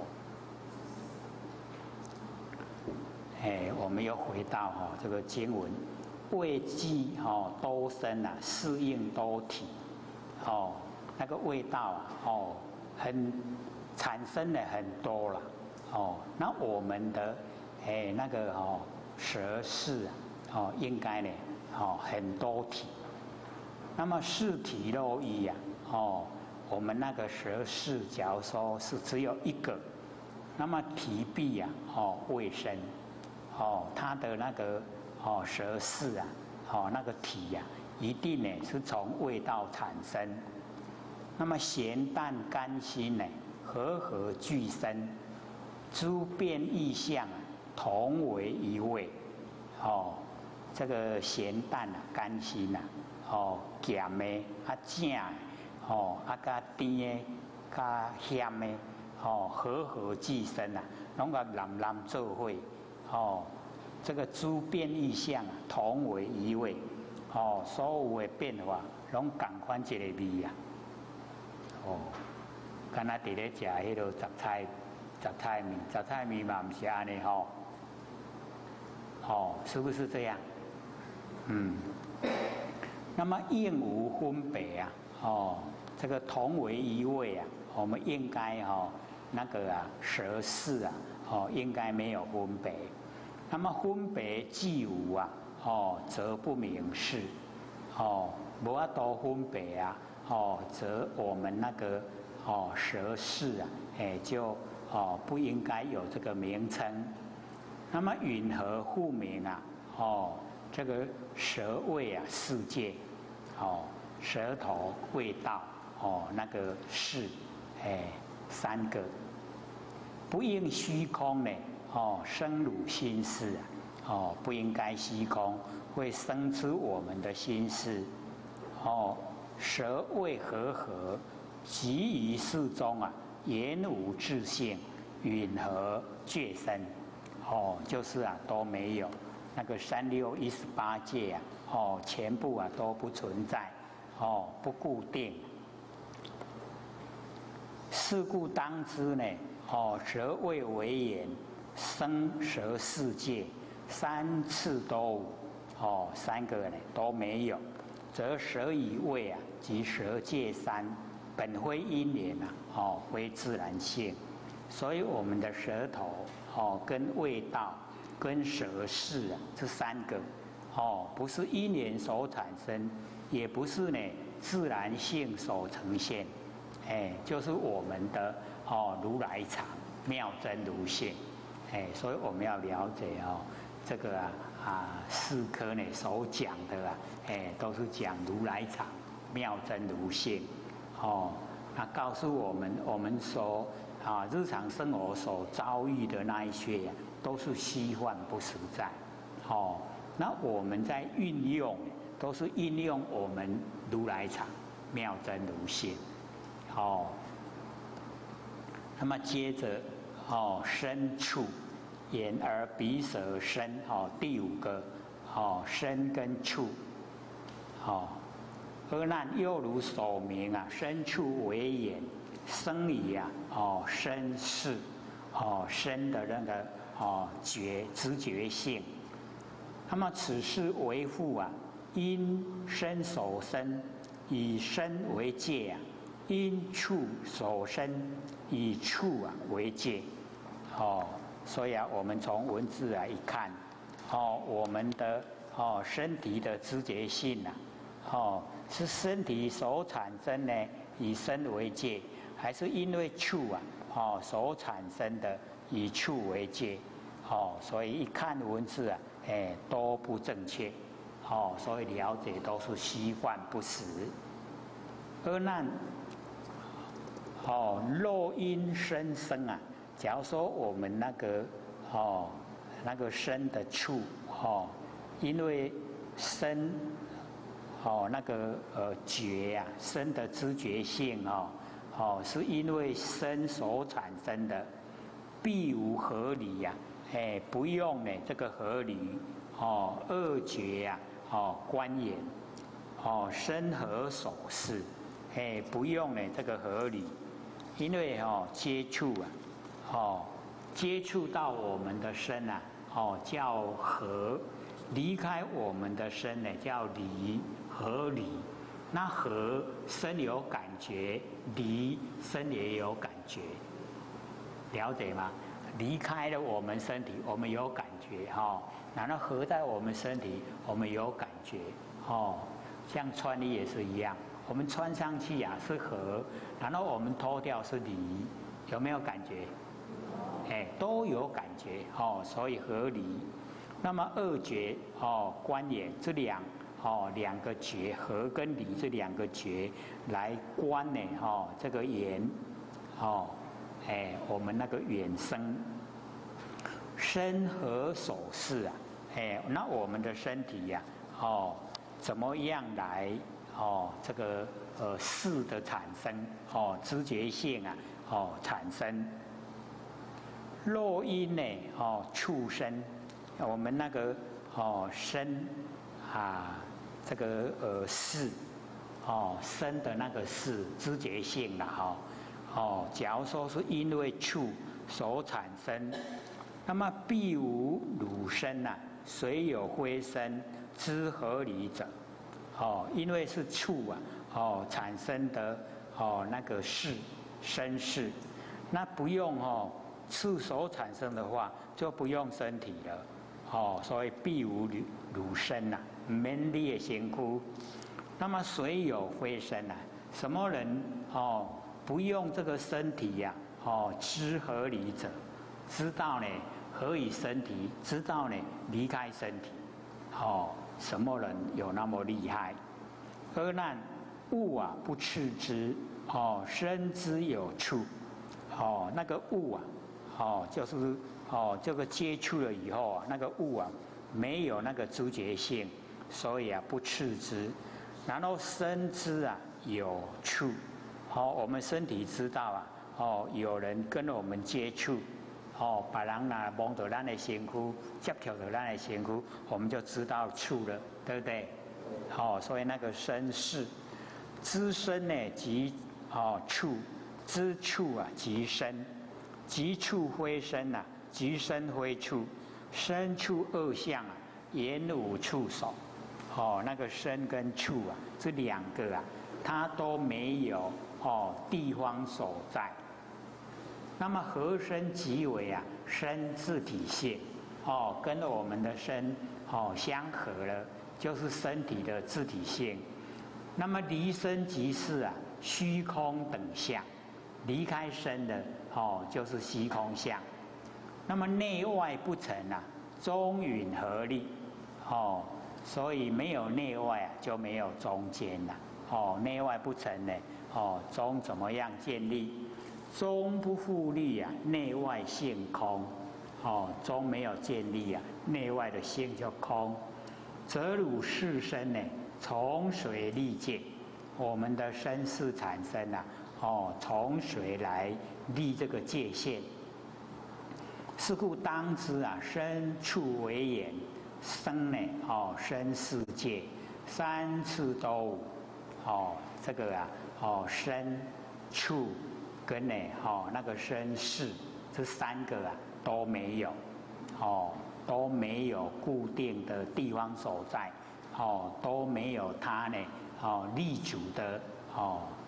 哎，我们又回到哈、哦、这个经文，味即哦多生啊，适应多体，哦，那个味道啊，哦，很产生了很多了，哦，那我们的哎那个哦舌识啊，哦应该呢，哦很多体。那么四体肉一呀、啊，哦，我们那个舌识，假如说是只有一个，那么体壁呀、啊，哦，味生，哦，它的那个哦舌识啊，哦那个体呀、啊，一定呢是从味道产生。那么咸淡甘辛呢，和合俱生，诸变异相啊，同为一味，哦，这个咸淡啊，甘辛啊。哦，咸的啊正的，哦啊加甜的，加咸的，哦和合俱生啊，拢个南南做伙，哦，这个诸变异相啊，同为一味，哦，所有的变化拢共款一个味啊，哦，敢若伫咧食迄个杂菜杂菜面，杂菜面嘛毋是安尼吼，哦，是不是这样？嗯。那么应无分别啊，哦，这个同为一味啊，我们应该哦那个啊舌识啊，哦应该没有分别。那么分别既无啊，哦则不明事，哦无法度分别啊，哦则我们那个哦舌识啊，哎就哦不应该有这个名称。那么允何互名啊？哦。这个舌味啊，世界，哦，舌头味道，哦，那个是，哎，三个，不应虚空呢，哦，生汝心事啊，哦，不应该虚空，会生出我们的心事，哦，舌味和合，集于世中啊，言无自性，允何觉生？哦，就是啊，都没有。那个三六一十八界啊，哦，全部啊都不存在，哦，不固定。是故当知呢，哦，舌味为言，生舌世界三次都无，哦，三个呢都没有，则舌与味啊及舌界三本非因缘啊，哦，非自然性，所以我们的舌头哦跟味道。跟舌识啊，这三个哦，不是因缘所产生，也不是呢自然性所呈现，哎，就是我们的哦如来藏妙真如性，哎，所以我们要了解哦，这个啊啊四科呢所讲的啊，哎，都是讲如来藏妙真如性，哦，那告诉我们我们所啊日常生活所遭遇的那一些、啊。都是虚幻不实在，哦，那我们在运用，都是运用我们如来藏妙真如性，哦，那么接着哦身处眼耳鼻舌身，哦第五个哦身跟处，哦，阿难又如所明啊，身处为眼，生理啊哦身识，哦身的那个。哦，觉知觉性，那么此事为父啊，因身所生，以身为界啊， 因处所生，以处啊为界。哦，所以啊，我们从文字啊一看，哦，我们的哦身体的知觉性啊，哦是身体所产生呢，以身为界，还是因为处啊，哦所产生的以处为界？哦，所以一看文字啊，哎都不正确。哦，所以了解都是虚幻不实。二难，哦，若因身生啊，假如说我们那个哦那个身的处哦，因为身哦那个呃觉呀、啊，身的知觉性哦哦，是因为身所产生的，必无合理呀、啊，哎，不用呢这个合理哦，二觉呀、啊，哦观眼哦身合手势，哎，不用呢这个合理。因为哦接触啊，哦接触到我们的身啊，哦叫合；离开我们的身呢叫离，合离。那合身有感觉，离身也有感觉，了解吗？离开了我们身体，我们有感觉哈、哦；然后合在我们身体，我们有感觉哦。像穿衣也是一样。我们穿上去呀、啊、是合，然后我们脱掉是离，有没有感觉？哎，都有感觉哦，所以合离。那么二觉哦，观眼这两哦两个觉，合跟离这两个觉来观呢哦，这个眼哦，哎，我们那个眼生身合手势啊，哎，那我们的身体呀、啊、哦，怎么样来？哦，这个呃事的产生，哦知觉性啊，哦产生。若因呢，哦畜生，我们那个哦身啊，这个呃事，哦身的那个事知觉性了哈，哦，假如说是因为畜所产生，那么必无汝身呐、啊，虽有灰身，知合理者。哦，因为是处啊，哦产生的哦那个事身事，那不用哦处所产生的话，就不用身体了，哦，所以必无汝汝身呐、啊，免列行枯。那么虽有非身呐、啊，什么人哦不用这个身体呀、啊，哦知合理者，知道呢何以身体，知道呢离开身体，哦。什么人有那么厉害？二难，物啊不斥之，哦，身之有处，哦，那个物啊，哦，就是哦，这个接触了以后啊，那个物啊没有那个知觉性，所以啊不斥之。然后身之啊有处，哦，我们身体知道啊，哦，有人跟我们接触。哦，把人拿摸到咱的身躯，接触到咱的身躯，我们就知道处了，对不对？哦，所以那个身事，知身呢即哦处，知处啊即身，即处非身呐、啊，即身非处，身处二相啊，言无处所。哦，那个身跟处啊，这两个啊，它都没有哦地方所在。那么合身即为啊身自体性，哦，跟我们的身哦相合了，就是身体的自体性。那么离身即是啊虚空等相，离开身的哦就是虚空相。那么内外不成啊，中允合力，哦，所以没有内外啊就没有中间了，哦，内外不成呢，哦，中怎么样建立？中不复立啊，内外性空，哦，中没有建立啊，内外的性就空，则汝是身呢，从谁立界？我们的身是产生啊，哦，从谁来立这个界限？是故当知啊，身处为眼，生呢，哦，身世界，三次都无，哦，这个啊，哦，身处。跟呢，哦，那个身世这三个啊都没有，哦，都没有固定的地方所在，哦，都没有它呢，哦，立足的哦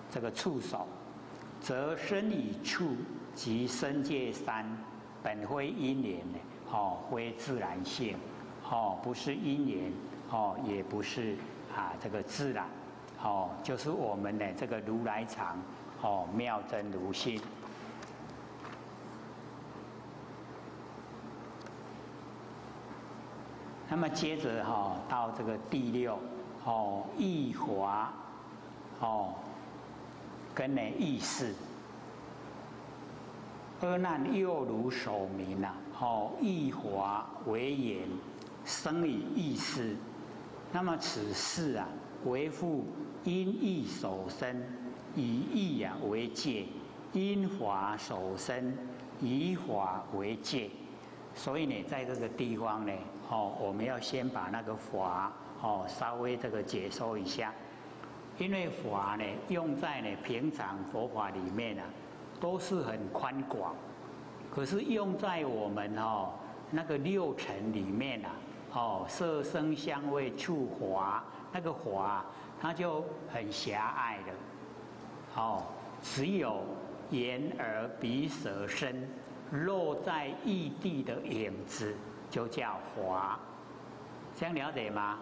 这个触手，则身与触及身界三，本非因缘呢，哦，非自然性，哦，不是因缘，哦，也不是啊这个自然，哦，就是我们的这个如来藏，哦，妙真如心。那么接着哈、哦，到这个第六哦，意华哦，跟呢意识，阿难又如首名啊，哦，意华为言，生以意识。那么此事啊，为复因意守身，以意啊为界；因法守身，以法为界。所以呢，在这个地方呢，哦，我们要先把那个法哦稍微这个解说一下，因为法呢用在呢平常佛法里面啊，都是很宽广，可是用在我们哦那个六尘里面啊，哦色声香味触法那个法，它就很狭隘了，哦，只有眼耳鼻舌身。落在异地的影子就叫华，这样了解吗？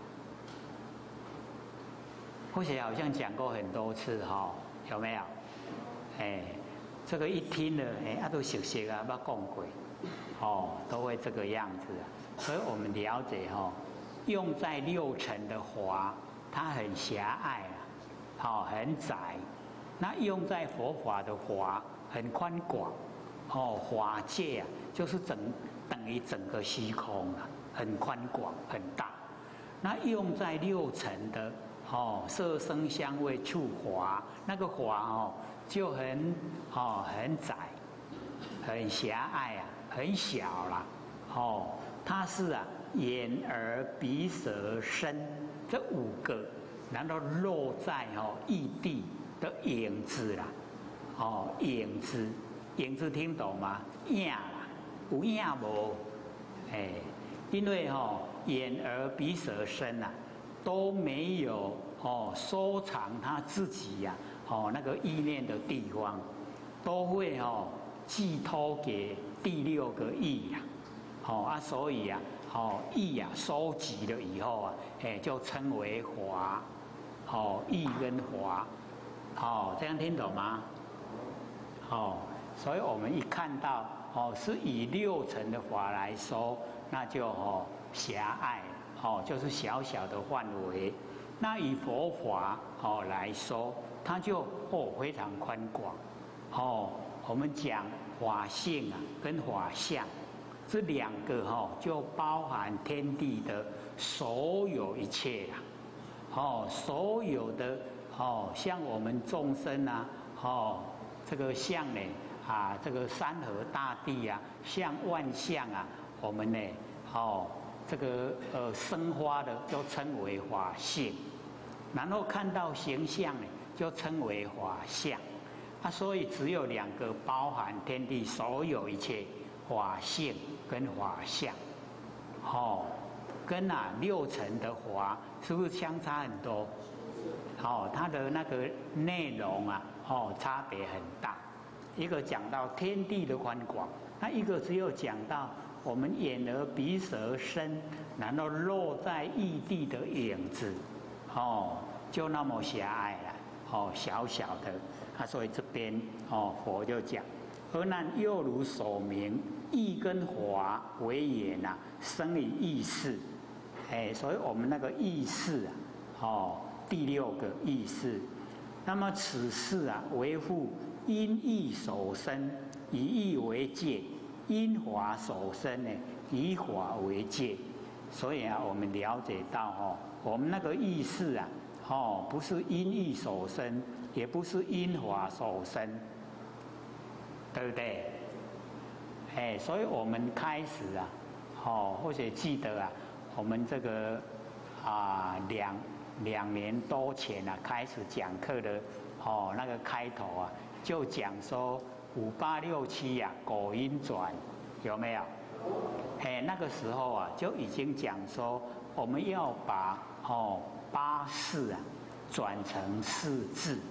或许好像讲过很多次哈、哦，有没有？哎，这个一听了，哎，啊都熟悉啊，捌讲过，哦，都会这个样子啊。所以我们了解哈、哦，用在六尘的华，它很狭隘啊，好、哦，很窄；那用在佛法的华，很宽广。哦，法界啊，就是整等于整个虚空啊，很宽广很大。那用在六尘的哦，色声香味触法，那个法哦就很哦很窄，很狭隘啊，很小啦。哦，它是啊眼耳鼻舌身这五个，然后落在哦异地的影子啦，哦影子。影子听懂吗？影啦，有影无？哎，因为哦，眼耳鼻舌身啊，都没有哦收藏他自己呀、啊，哦那个意念的地方，都会哦寄托给第六个意呀、啊，哦啊，所以啊，哦意啊收集了以后啊，哎就称为华，哦意跟华，哦这样听懂吗？哦。所以我们一看到哦，是以六尘的法来说，那就哦狭隘哦，就是小小的范围。那以佛法哦来说，它就哦非常宽广哦。我们讲法性啊跟法相这两个哦，就包含天地的所有一切啦。哦，所有的哦，像我们众生啊，哦这个相呢。啊，这个山河大地啊，像万象啊，我们呢，哦，这个呃生花的就称为法性，然后看到形象呢，就称为法相。啊，所以只有两个包含天地所有一切法性跟法相，哦，跟啊六尘的法是不是相差很多？哦，它的那个内容啊，哦，差别很大。一个讲到天地的宽广，那一个只有讲到我们眼耳鼻舌身，然后落在异地的影子，哦，就那么狭隘了，哦，小小的，啊，所以这边哦，佛就讲，阿难又如所明，意跟华为言呐、啊，生以意识，哎，所以我们那个意识啊，哦，第六个意识，那么此事啊，为复。因意守身，以意为界；因法守身呢，以法为界。所以啊，我们了解到哦，我们那个意识啊，哦，不是因意守身，也不是因法守身，对不对？哎，所以我们开始啊，哦，或者记得啊，我们这个啊两两年多前啊，开始讲课的哦，那个开头啊。就讲说五八六七呀，果因转有没有？哎，那个时候啊，就已经讲说我们要把哦八事啊转成四字，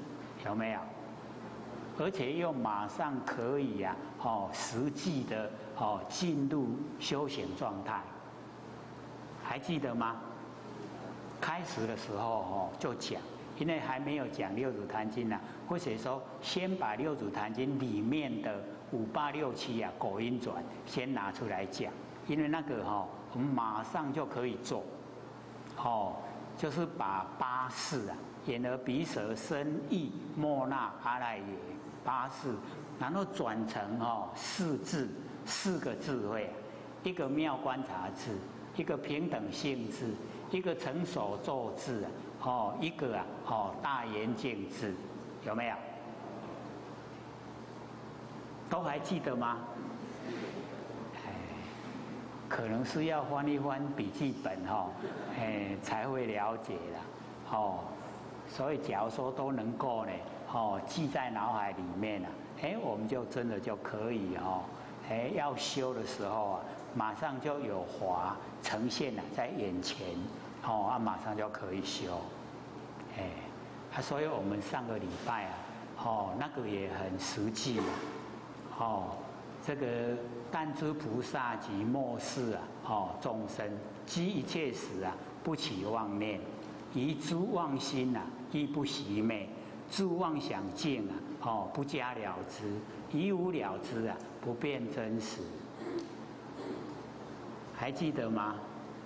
有没有？而且又马上可以啊，哦，实际的哦进入修行状态，还记得吗？开始的时候哦就讲，因为还没有讲六祖坛经呢、啊，或者说先把六祖坛经里面的五八六七啊果因转先拿出来讲，因为那个哈、哦、我们马上就可以做，哦，就是把八识啊眼耳鼻舌身意莫那阿赖耶八识，然后转成哦四智四个智慧，一个妙观察智，一个平等性智，一个成手作智啊，哦一个啊哦大圆镜智，有没有？都还记得吗？哎，可能是要翻一翻笔记本哈、哦，哎才会了解啦，哦。所以，假如说都能够呢，哦，记在脑海里面了、啊，哎，我们就真的就可以哦，哎，要修的时候啊，马上就有法呈现了在眼前，哦，啊，马上就可以修，哎，啊，所以我们上个礼拜啊，哦，那个也很实际啊，哦，这个但知菩萨及末世啊，哦，众生积一切时啊，不起妄念。以诸妄心啊，亦不习昧；诸妄想境啊，哦，不加了之；以无了之啊，不变真实。还记得吗？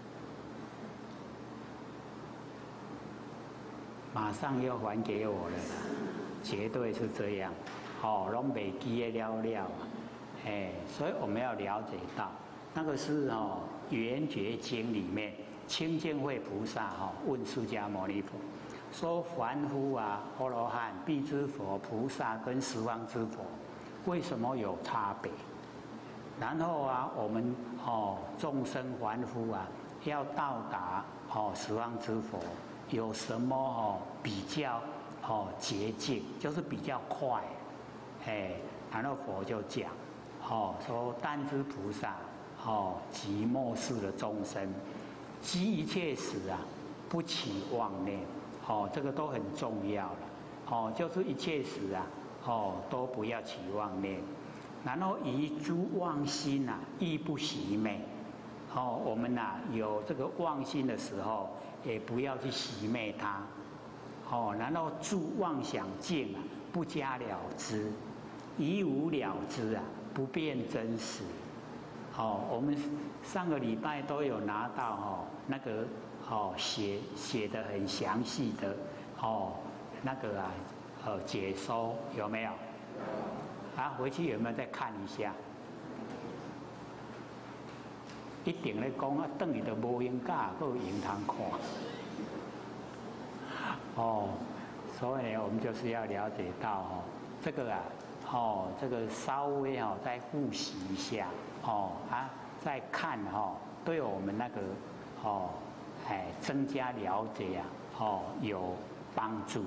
马上又还给我了啦，绝对是这样。哦，拢袂记得了了啊，哎，所以我们要了解到，那个是哦《圆觉经》里面。清净慧菩萨哈问释迦牟尼佛说：“凡夫啊，阿罗汉、辟支佛、菩萨跟十方之佛，为什么有差别？然后啊，我们哦众生凡夫啊，要到达哦十方之佛，有什么哦比较哦捷径，就是比较快？哎，然后佛就讲哦说但知菩萨哦及末世的众生。”积一切时啊，不起妄念，哦，这个都很重要了，哦，就是一切时啊，哦，都不要起妄念，然后以诸妄心啊，亦不习昧，哦，我们呐、啊、有这个妄心的时候，也不要去习昧它，哦，然后诸妄想境啊，不加了之，以无了之啊，不变真实。哦，我们上个礼拜都有拿到哦，那个哦写写的很详细的哦，那个啊呃解说有没有？啊，回去有没有再看一下？一定咧讲啊，等于都无用假，够用通看。哦，所以呢，我们就是要了解到哦，这个啊。哦，这个稍微哦再复习一下哦啊，再看哦，对我们那个哦哎增加了解啊哦有帮助。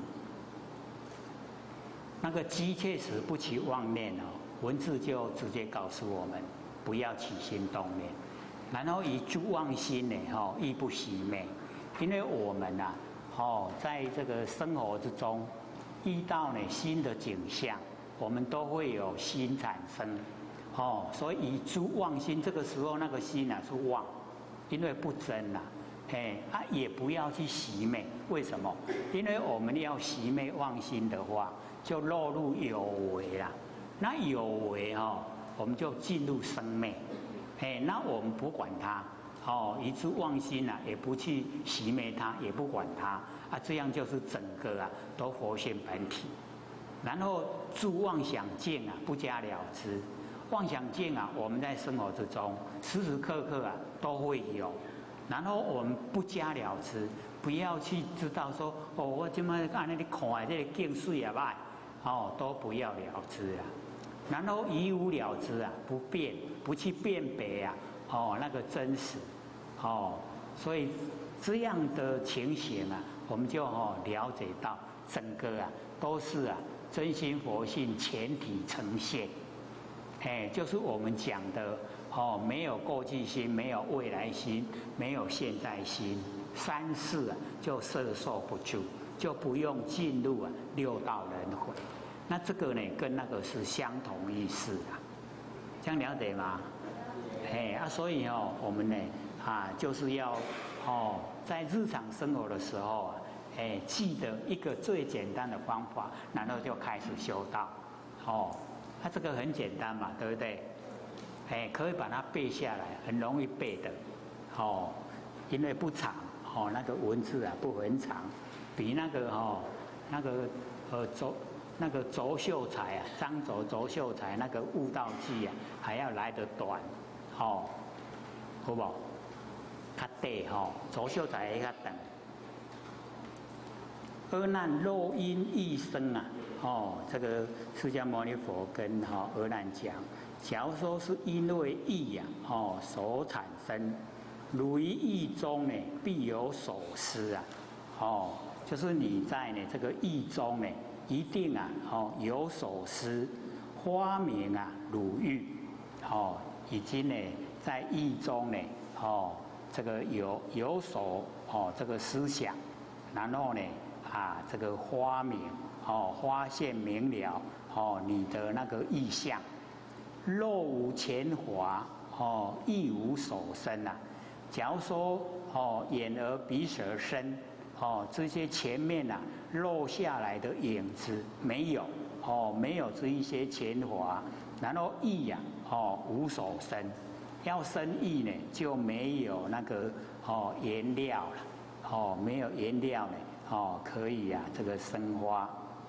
那个机切时不起妄念哦，文字就直接告诉我们不要起心动念，然后以诸妄心呢哦亦不习昧，因为我们呐、啊、哦在这个生活之中遇到呢新的景象。我们都会有心产生，哦，所以以诸妄心，这个时候那个心啊是妄，因为不真呐、啊，哎啊也不要去习昧，为什么？因为我们要习昧妄心的话，就落入有为啦。那有为哦，我们就进入生昧，哎，那我们不管它，哦，以诸妄心啊，也不去习昧它，也不管它，啊，这样就是整个啊都活现本体。然后诸妄想境啊，不加了之。妄想境啊，我们在生活之中时时刻刻啊都会有。然后我们不加了之，不要去知道说哦，我今麦按那里看这个境水啊歹，哦，都不要了之啊。然后以无了之啊，不变，不去辨别啊，哦，那个真实，哦，所以这样的情形啊，我们就哦了解到整个啊都是啊。真心佛性全体呈现，哎，就是我们讲的哦，没有过去心，没有未来心，没有现在心，三世啊就摄受不住， 就不用进入啊六道轮回。那这个呢，跟那个是相同意思啊，这样了解吗？哎啊，所以哦，我们呢啊，就是要哦，在日常生活的时候啊，哎，记得一个最简单的方法，然后就开始修道。哦，它、啊、这个很简单嘛，对不对？哎，可以把它背下来，很容易背的。哦，因为不长，哦，那个文字啊不很长，比那个哦那个呃周那个周秀才啊，张轴周秀才那个悟道记啊，还要来得短。哦，好不好？较短吼，周秀才会较长。阿难若因一生啊，哦，这个释迦牟尼佛跟哈阿难讲，假如说是因为意呀、啊，哦所产生，如于意中呢，必有所思啊，哦，就是你在呢这个意中呢，一定啊，哦有所思，花明啊如玉，哦，已经呢在意中呢，哦这个有有所哦这个思想，然后呢。啊，这个花明哦，发现明了哦，你的那个意象，若无前华哦，亦无所生啊。假如说哦，眼耳鼻舌身哦，这些前面啊落下来的影子没有哦，没有这一些前华，然后意呀、啊、哦无所生，要生意呢就没有那个哦颜料了哦，没有颜料呢。哦，可以呀、啊，这个生花。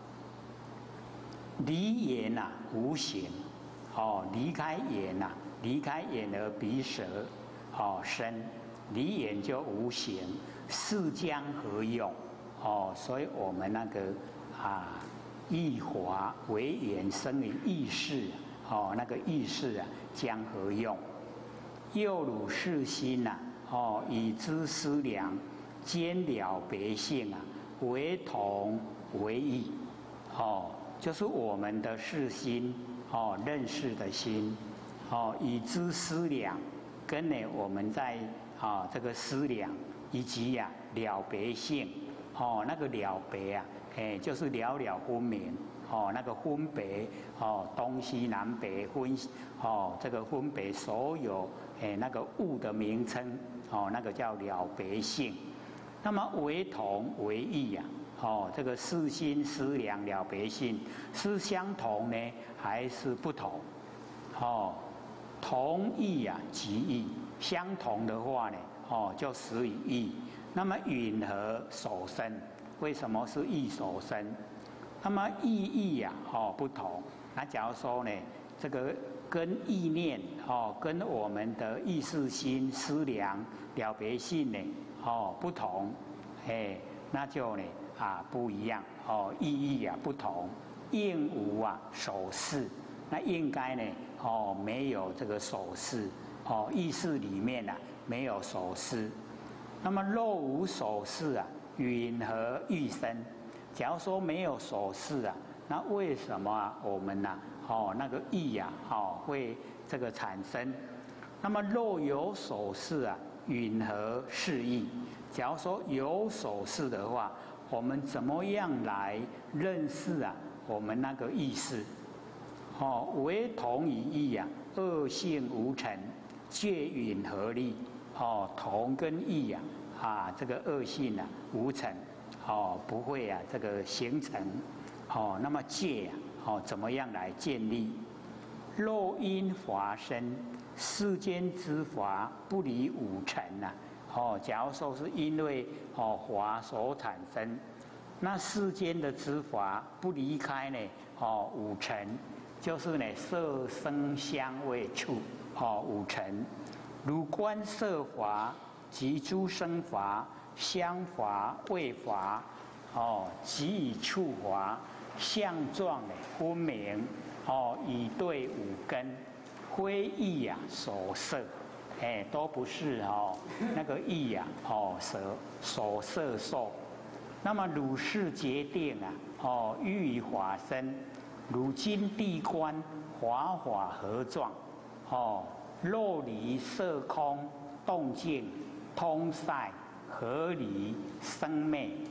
离眼呐、啊、无形，哦，离开眼呐、啊，离开眼耳鼻舌，哦身，离眼就无形，是将何用？哦，所以我们那个啊，意华为眼生于意识，哦，那个意识啊，将何用？又汝是心呐、啊，哦，以知思量。兼了别性啊，为同为异，哦，就是我们的视心，哦，认识的心，哦，以知思量，跟呢我们在啊、哦、这个思量以及呀、啊、了别性，哦，那个了别啊，哎，就是了了分明，哦，那个分别，哦，东西南北分，哦，这个分别所有，哎，那个物的名称，哦，那个叫了别性。那么为同为异呀、啊，哦，这个视心思量了别性是相同呢，还是不同？哦，同异呀、啊，即异；相同的话呢，哦，就实以异。那么允和所生，为什么是异所生？那么意义呀，哦，不同。那假如说呢，这个跟意念，哦，跟我们的意识心思量了别性呢？哦，不同，哎，那就呢啊不一样哦，意义啊不同，应无啊所事，那应该呢哦没有这个所事哦，意识里面啊没有所事，那么若无所事啊，允何欲生？假如说没有所事啊，那为什么啊我们呐、啊、哦那个意呀、啊、哦会这个产生？那么若有所事啊？允何是义？假如说有所事的话，我们怎么样来认识啊？我们那个意识，哦，为同以义啊，恶性无成，皆允合力。哦，同跟义啊，啊，这个恶性啊无成，哦，不会啊这个形成。哦，那么戒啊，哦，怎么样来建立？若因法身。世间之法不离五尘呐、啊，哦，假如说是因为哦法所产生，那世间的之法不离开呢哦五尘，就是呢色声香味触哦五尘，如观色法及诸生法、香法、味法哦，及以触法相状的分明哦，以对五根。非意呀所摄，哎，都不是哦，那个意呀哦所所摄受。那么如是决定啊，哦，欲以法身，如今地观法法合状，哦，若离色空动静通塞合离生灭，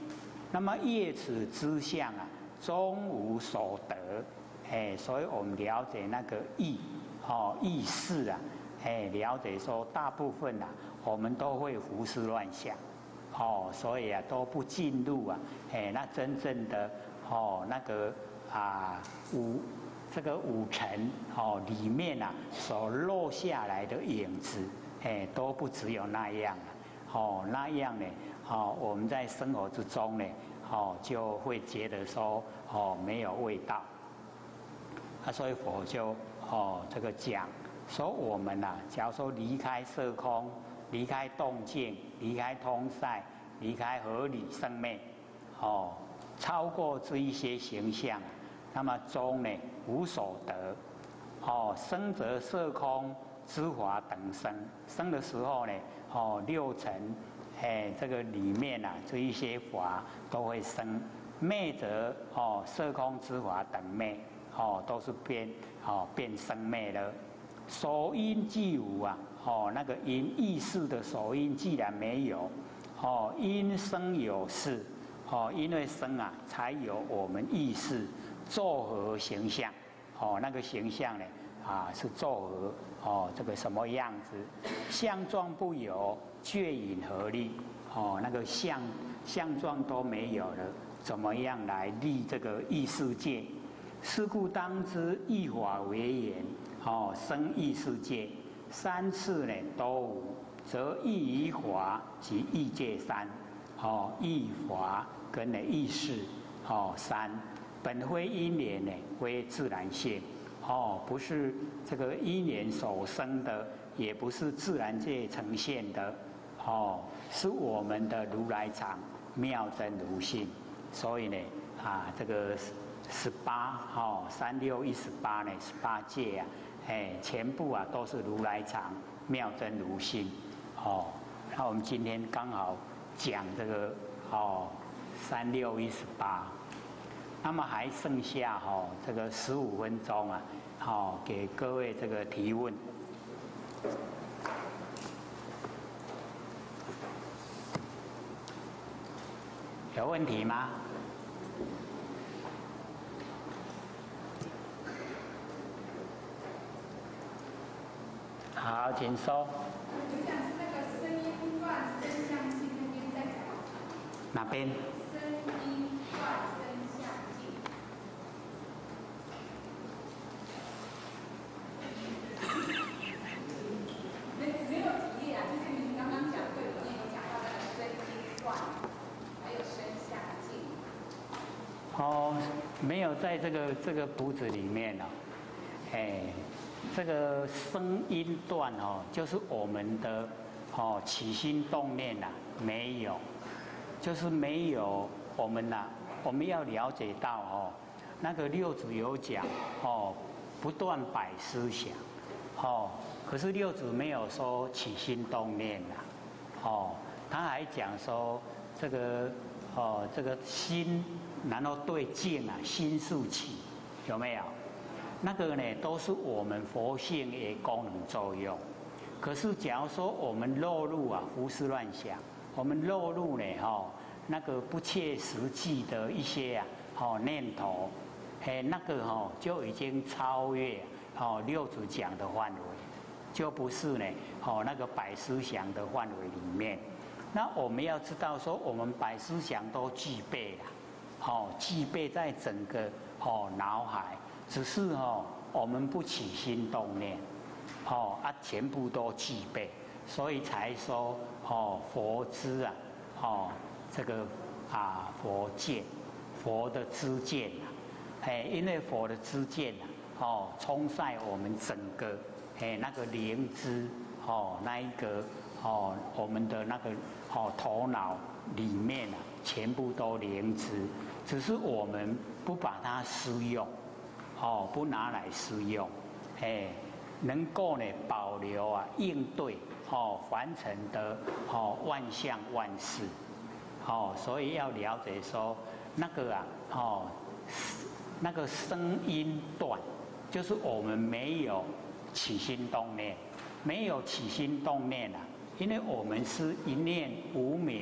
那么业此之相啊，终无所得。哎，所以我们了解那个意，哦，意识啊，哎，了解说大部分啊，我们都会胡思乱想，哦，所以啊都不进入啊，哎，那真正的哦那个啊五这个五尘哦里面啊所落下来的影子，哎，都不只有那样啊，哦那样呢，哦我们在生活之中呢，哦就会觉得说哦没有味道。啊，所以佛就哦这个讲说我们呐、啊，假如说离开色空，离开动静，离开通塞，离开合理生灭，哦，超过这一些形象，那么终呢无所得，哦，生则色空知华等生，生的时候呢，哦六尘，哎这个里面啊这一些法都会生，灭则哦色空知华等灭。哦，都是变哦变生灭了，手因既无啊，哦那个因意识的手因既然没有，哦因生有事，哦因为生啊才有我们意识作何形象，哦那个形象呢啊是作何哦这个什么样子，相状不有，却引何立？哦那个相相状都没有了，怎么样来立这个意识界？是故当知一法为言，哦，生意识界三次呢都无，则意于法及意界三，哦，意法跟呢意识，哦三，本非因缘呢，非自然性，哦，不是这个因缘所生的，也不是自然界呈现的，哦，是我们的如来藏妙真如性，所以呢，啊，这个。十八哦，三六一十八呢，十八界啊，哎，全部啊都是如来藏妙真如性哦。那我们今天刚好讲这个哦，三六一十八，那么还剩下哦这个十五分钟啊，好、哦、给各位这个提问，有问题吗？好，请说。 我想是那个声音断声相近那边在讲。 哪边？ 声音断声相近。没没有提列啊，就是您刚刚讲对里面有讲到那个声音断，还有声相近。 哦，没有在这个这个谱子里面哦，哎。这个声音断哦，就是我们的哦起心动念呐、啊、没有，就是没有我们呐、啊，我们要了解到哦，那个六祖有讲哦，不断百思想，哦，可是六祖没有说起心动念呐、啊，哦，他还讲说这个哦这个心，然后对境啊，心速起，有没有？那个呢，都是我们佛性的功能作用。可是，假如说我们落入啊胡思乱想，我们落入呢哈、哦、那个不切实际的一些啊哦念头，哎那个哈、哦、就已经超越哦六祖讲的范围，就不是呢哦那个百思想的范围里面。那我们要知道说，我们百思想都具备了，哦具备在整个哦脑海。只是哦，我们不起心动念，哦啊，全部都具备，所以才说哦，佛知啊，哦，这个啊，佛见，佛的知见啊，哎，因为佛的知见啊，哦，充塞我们整个哎那个灵知哦，那一个哦，我们的那个哦头脑里面啊，全部都灵知，只是我们不把它施用。哦，不拿来施用，哎，能够呢保留啊应对哦凡尘的哦万象万事，哦，所以要了解说那个啊哦那个声音断，就是我们没有起心动念，没有起心动念啊，因为我们是一念无明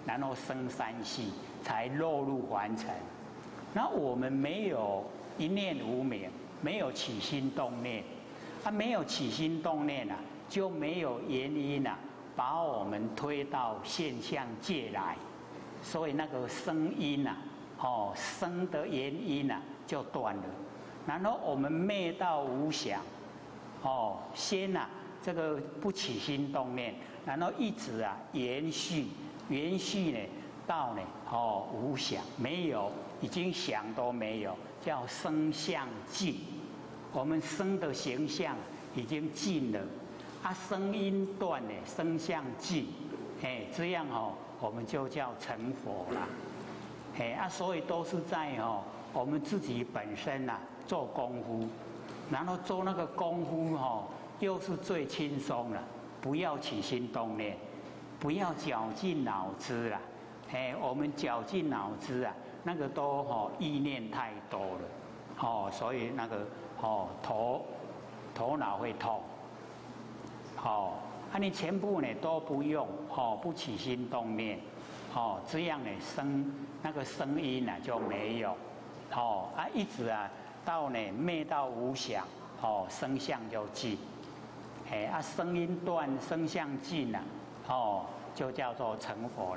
然后生三系，才落入凡尘。那我们没有一念无明，没有起心动念，啊，没有起心动念啊，就没有原因啊，把我们推到现象界来。所以那个生因啊，哦，生的原因啊就断了。然后我们灭到无想，哦，先啊这个不起心动念，然后一直啊延续延续呢到呢哦无想，没有，已经想都没有，叫生相尽。我们生的形象已经尽了，啊，声音断呢，生相尽，哎，这样哦，我们就叫成佛了，哎啊，所以都是在哦我们自己本身啊做功夫，然后做那个功夫哦，又是最轻松了，不要起心动念，不要绞尽脑汁啦，哎，我们绞尽脑汁啊，那个都哦意念太多了，哦，所以那个哦头头脑会痛，哦，啊你全部呢都不用，哦不起心动念，哦这样呢声那个声音呢就没有，哦啊一直啊到呢灭到无想，哦声相就尽，哎啊声音断声相尽啊，哦就叫做成佛了。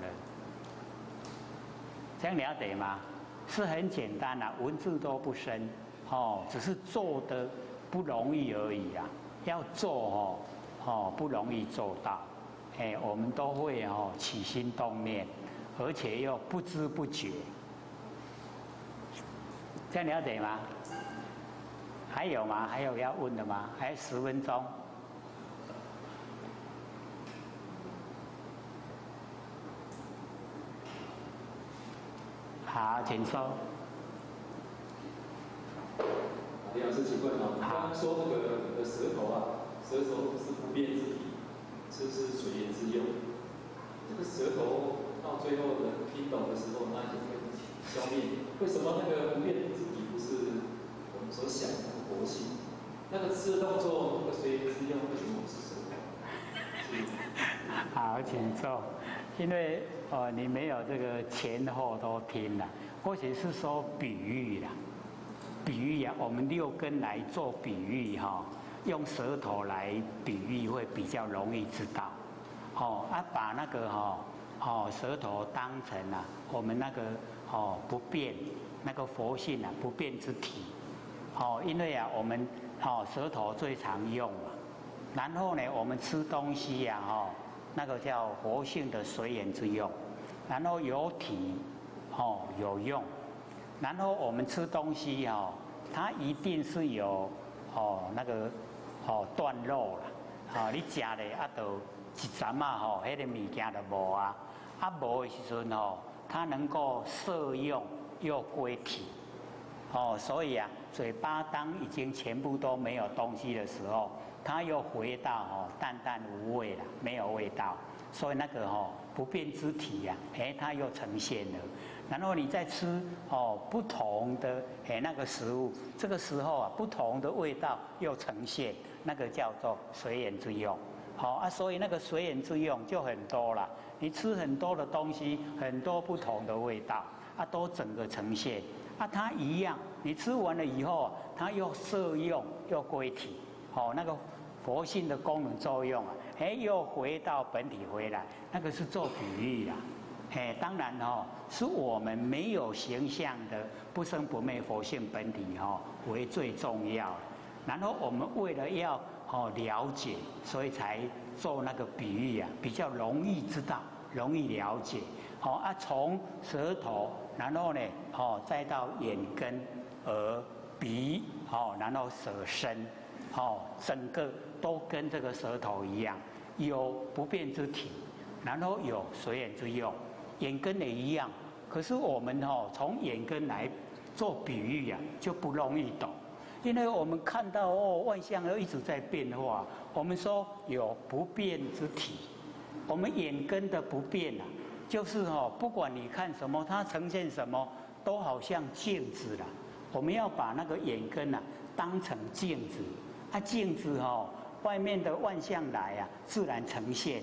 这样了解吗？是很简单啊，文字都不深，哦，只是做的不容易而已啊。要做哦，哦不容易做到，哎，我们都会哦起心动念，而且又不知不觉。这样了解吗？还有吗？还有要问的吗？还有十分钟。好，请说。 李老师，请问啊，刚刚说那个你的舌头啊，舌头是不变之体，是不是随缘之用？这个舌头到最后的听懂的时候，它就会消灭。为什么那个不变之体不是我们所想的活性？那个吃的动作，那个随缘之用，为什么不是舌头？ 好，请坐。因为呃你没有这个前后都听了，或许是说比喻啦，比喻啊，我们六根来做比喻哈、哦，用舌头来比喻会比较容易知道。哦啊，把那个哈哦舌头当成啊我们那个哦不变那个佛性啊不变之体。哦，因为啊我们哦舌头最常用嘛，然后呢我们吃东西呀、啊、哦。那个叫活性的随缘之用，然后有体，哦有用，然后我们吃东西哦，它一定是有哦那个哦断肉了，哦你吃的啊都一阵啊吼，迄、那个物件就无啊，啊无的时阵哦，它能够摄用又归体，哦所以啊嘴巴当已经全部都没有东西的时候。它又回到哦淡淡无味了，没有味道，所以那个哦不变之体呀、啊，哎它又呈现了。然后你再吃哦不同的哎那个食物，这个时候啊不同的味道又呈现，那个叫做随缘之用。好、哦、啊，所以那个随缘之用就很多了。你吃很多的东西，很多不同的味道啊，都整个呈现啊，它一样，你吃完了以后，它又摄用又归体，哦那个。佛性的功能作用啊，哎，又回到本体回来，那个是做比喻啊，哎，当然哦，是我们没有形象的不生不灭佛性本体哦为最重要。然后我们为了要哦了解，所以才做那个比喻啊，比较容易知道，容易了解。好、哦、啊，从舌头，然后呢，哦，再到眼根、耳、鼻，哦，然后舌身。哦，整个都跟这个舌头一样，有不变之体，然后有随缘之用，眼根也一样。可是我们哦，从眼根来做比喻啊，就不容易懂，因为我们看到哦，万象又一直在变化。我们说有不变之体，我们眼根的不变啊，就是哦，不管你看什么，它呈现什么，都好像镜子啦。我们要把那个眼根啊，当成镜子。啊，镜子哦，外面的万象来啊，自然呈现。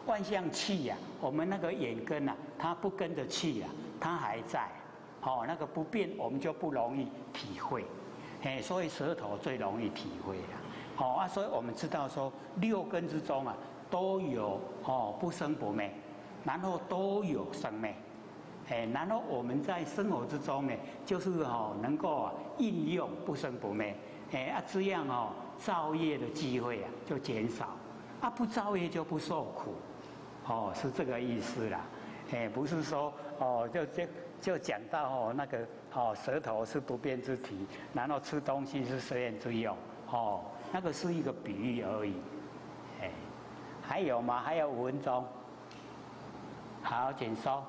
万象气呀、啊，我们那个眼根啊，它不跟着气啊，它还在，哦，那个不变，我们就不容易体会，哎，所以舌头最容易体会了，哦啊，所以我们知道说六根之中啊，都有哦不生不灭，然后都有生灭。哎，然后我们在生活之中呢，就是哦，能够啊应用不生不灭，哎啊这样哦，造业的机会啊就减少，啊不造业就不受苦，哦是这个意思啦，哎不是说哦就就就讲到哦那个哦舌头是不变之体，然后吃东西是随缘之用，哦那个是一个比喻而已，哎还有吗？还有五分钟，好，请说。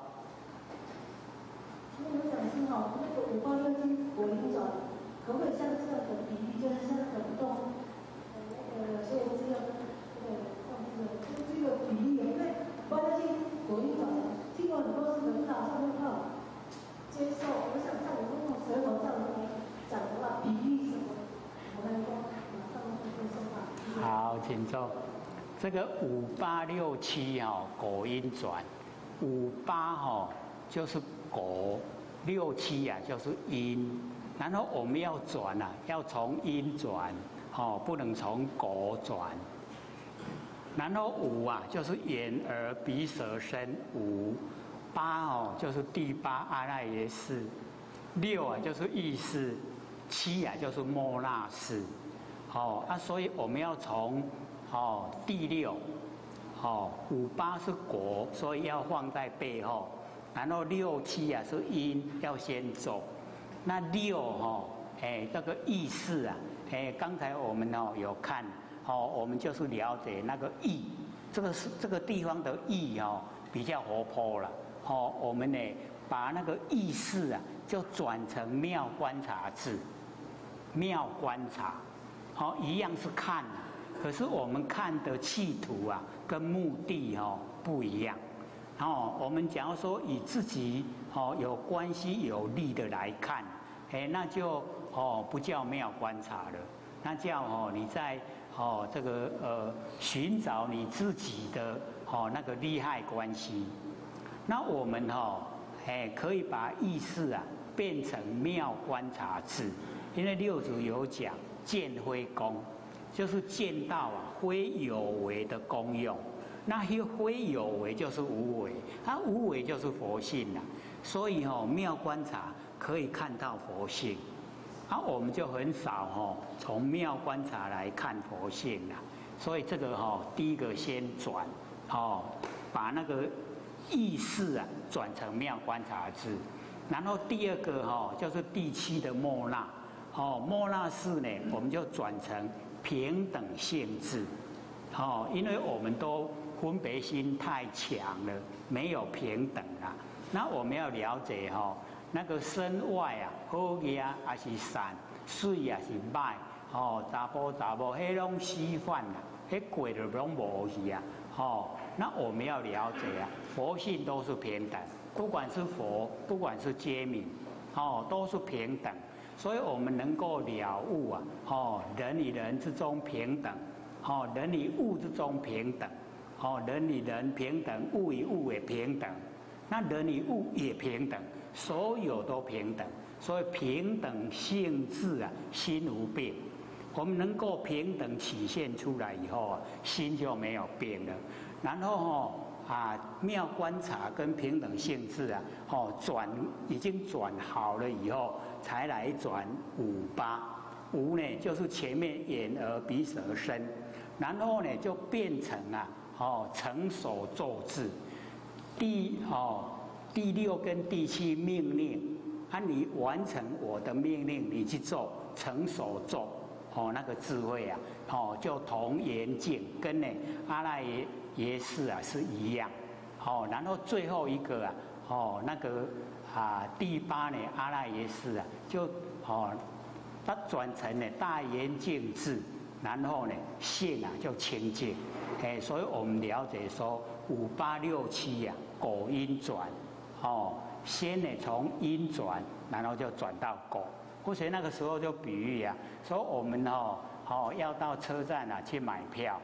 那我想是哈，那个五八六经果因转，可不可以像这样的比喻，就是像那个不动，呃，那个所以这个这个放这个这这个比喻，因为五八六经果因转，听过很多是人脑上面靠接受，我想像我们用舌头这样来讲的话，比喻什么，我们都马上就接受到。 好，请坐。这个五八六七哈果因转，五八哈就是果，六七呀、啊、就是因，然后我们要转啊，要从因转，哦，不能从果转。然后五啊就是眼耳鼻舌身五，八哦就是第八阿赖耶识，六啊就是意识，七啊就是末那识，哦啊，所以我们要从哦第六，哦五八是果，所以要放在背后。然后六七啊是因，要先走。那六哦，哎，这个意识啊，哎，刚才我们哦有看，哦，我们就是了解那个意，这个是这个地方的意哦比较活泼了。哦，我们呢把那个意识啊就转成妙观察智，妙观察，哦，一样是看啊，可是我们看的企图啊跟目的哦不一样。哦，我们假如说以自己哦有关系有利的来看，哎，那就哦不叫妙观察了，那叫哦你在哦这个呃寻找你自己的哦那个利害关系。那我们哦哎可以把意识啊变成妙观察智，因为六祖有讲见非功，就是见到啊非有为的功用。那非有为就是无为，它无为就是佛性啦。所以哦，妙观察可以看到佛性，啊，我们就很少哦从妙观察来看佛性啦。所以这个哦，第一个先转哦，把那个意识啊转成妙观察智，然后第二个哦就是第七的末那哦，末那识呢，我们就转成平等性智，哦，因为我们都分别心太强了，没有平等啦。那我们要了解哈、哦，那个身外啊，好呀还是善，水也是歹，哦，查甫查某，迄拢稀饭啦，迄过就拢无去啊，哦，那我们要了解啊，佛性都是平等，不管是佛，不管是揭明，哦，都是平等，所以我们能够了悟啊，哦，人与人之中平等，哦，人与物之中平等。哦，人与人平等，物与物也平等，那人与物也平等，所有都平等，所以平等性质啊，心无变。我们能够平等体现出来以后啊，心就没有变了。然后哦啊，妙观察跟平等性质啊，哦转已经转好了以后，才来转五八。五呢，就是前面眼耳鼻舌身，然后呢就变成啊。哦，成手咒字，第哦第六跟第七命令，啊，你完成我的命令，你去做成手咒，哦，那个智慧啊，哦，就同缘境，跟呢阿赖耶耶识啊是一样，哦，然后最后一个啊，哦，那个啊第八呢阿赖耶识啊，就哦，它转成呢大圆镜智。然后呢，性啊就清净，哎，所以我们了解说五八六七呀，果因转，哦，先呢从因转，然后就转到果。或许那个时候就比喻啊，说我们哦，哦要到车站啊去买票，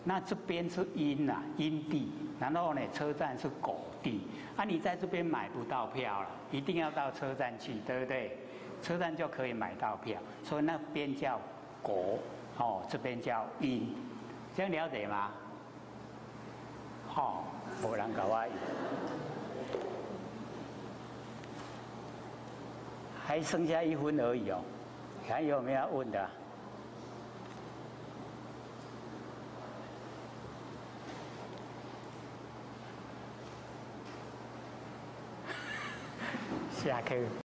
那这边是阴呐、啊，阴地，然后呢，车站是狗地，啊，你在这边买不到票了，一定要到车站去，对不对？车站就可以买到票，所以那边叫狗，哦，这边叫阴，这样了解吗？哦，没人搞我，还剩下一分而已哦，还有没有要问的？下课。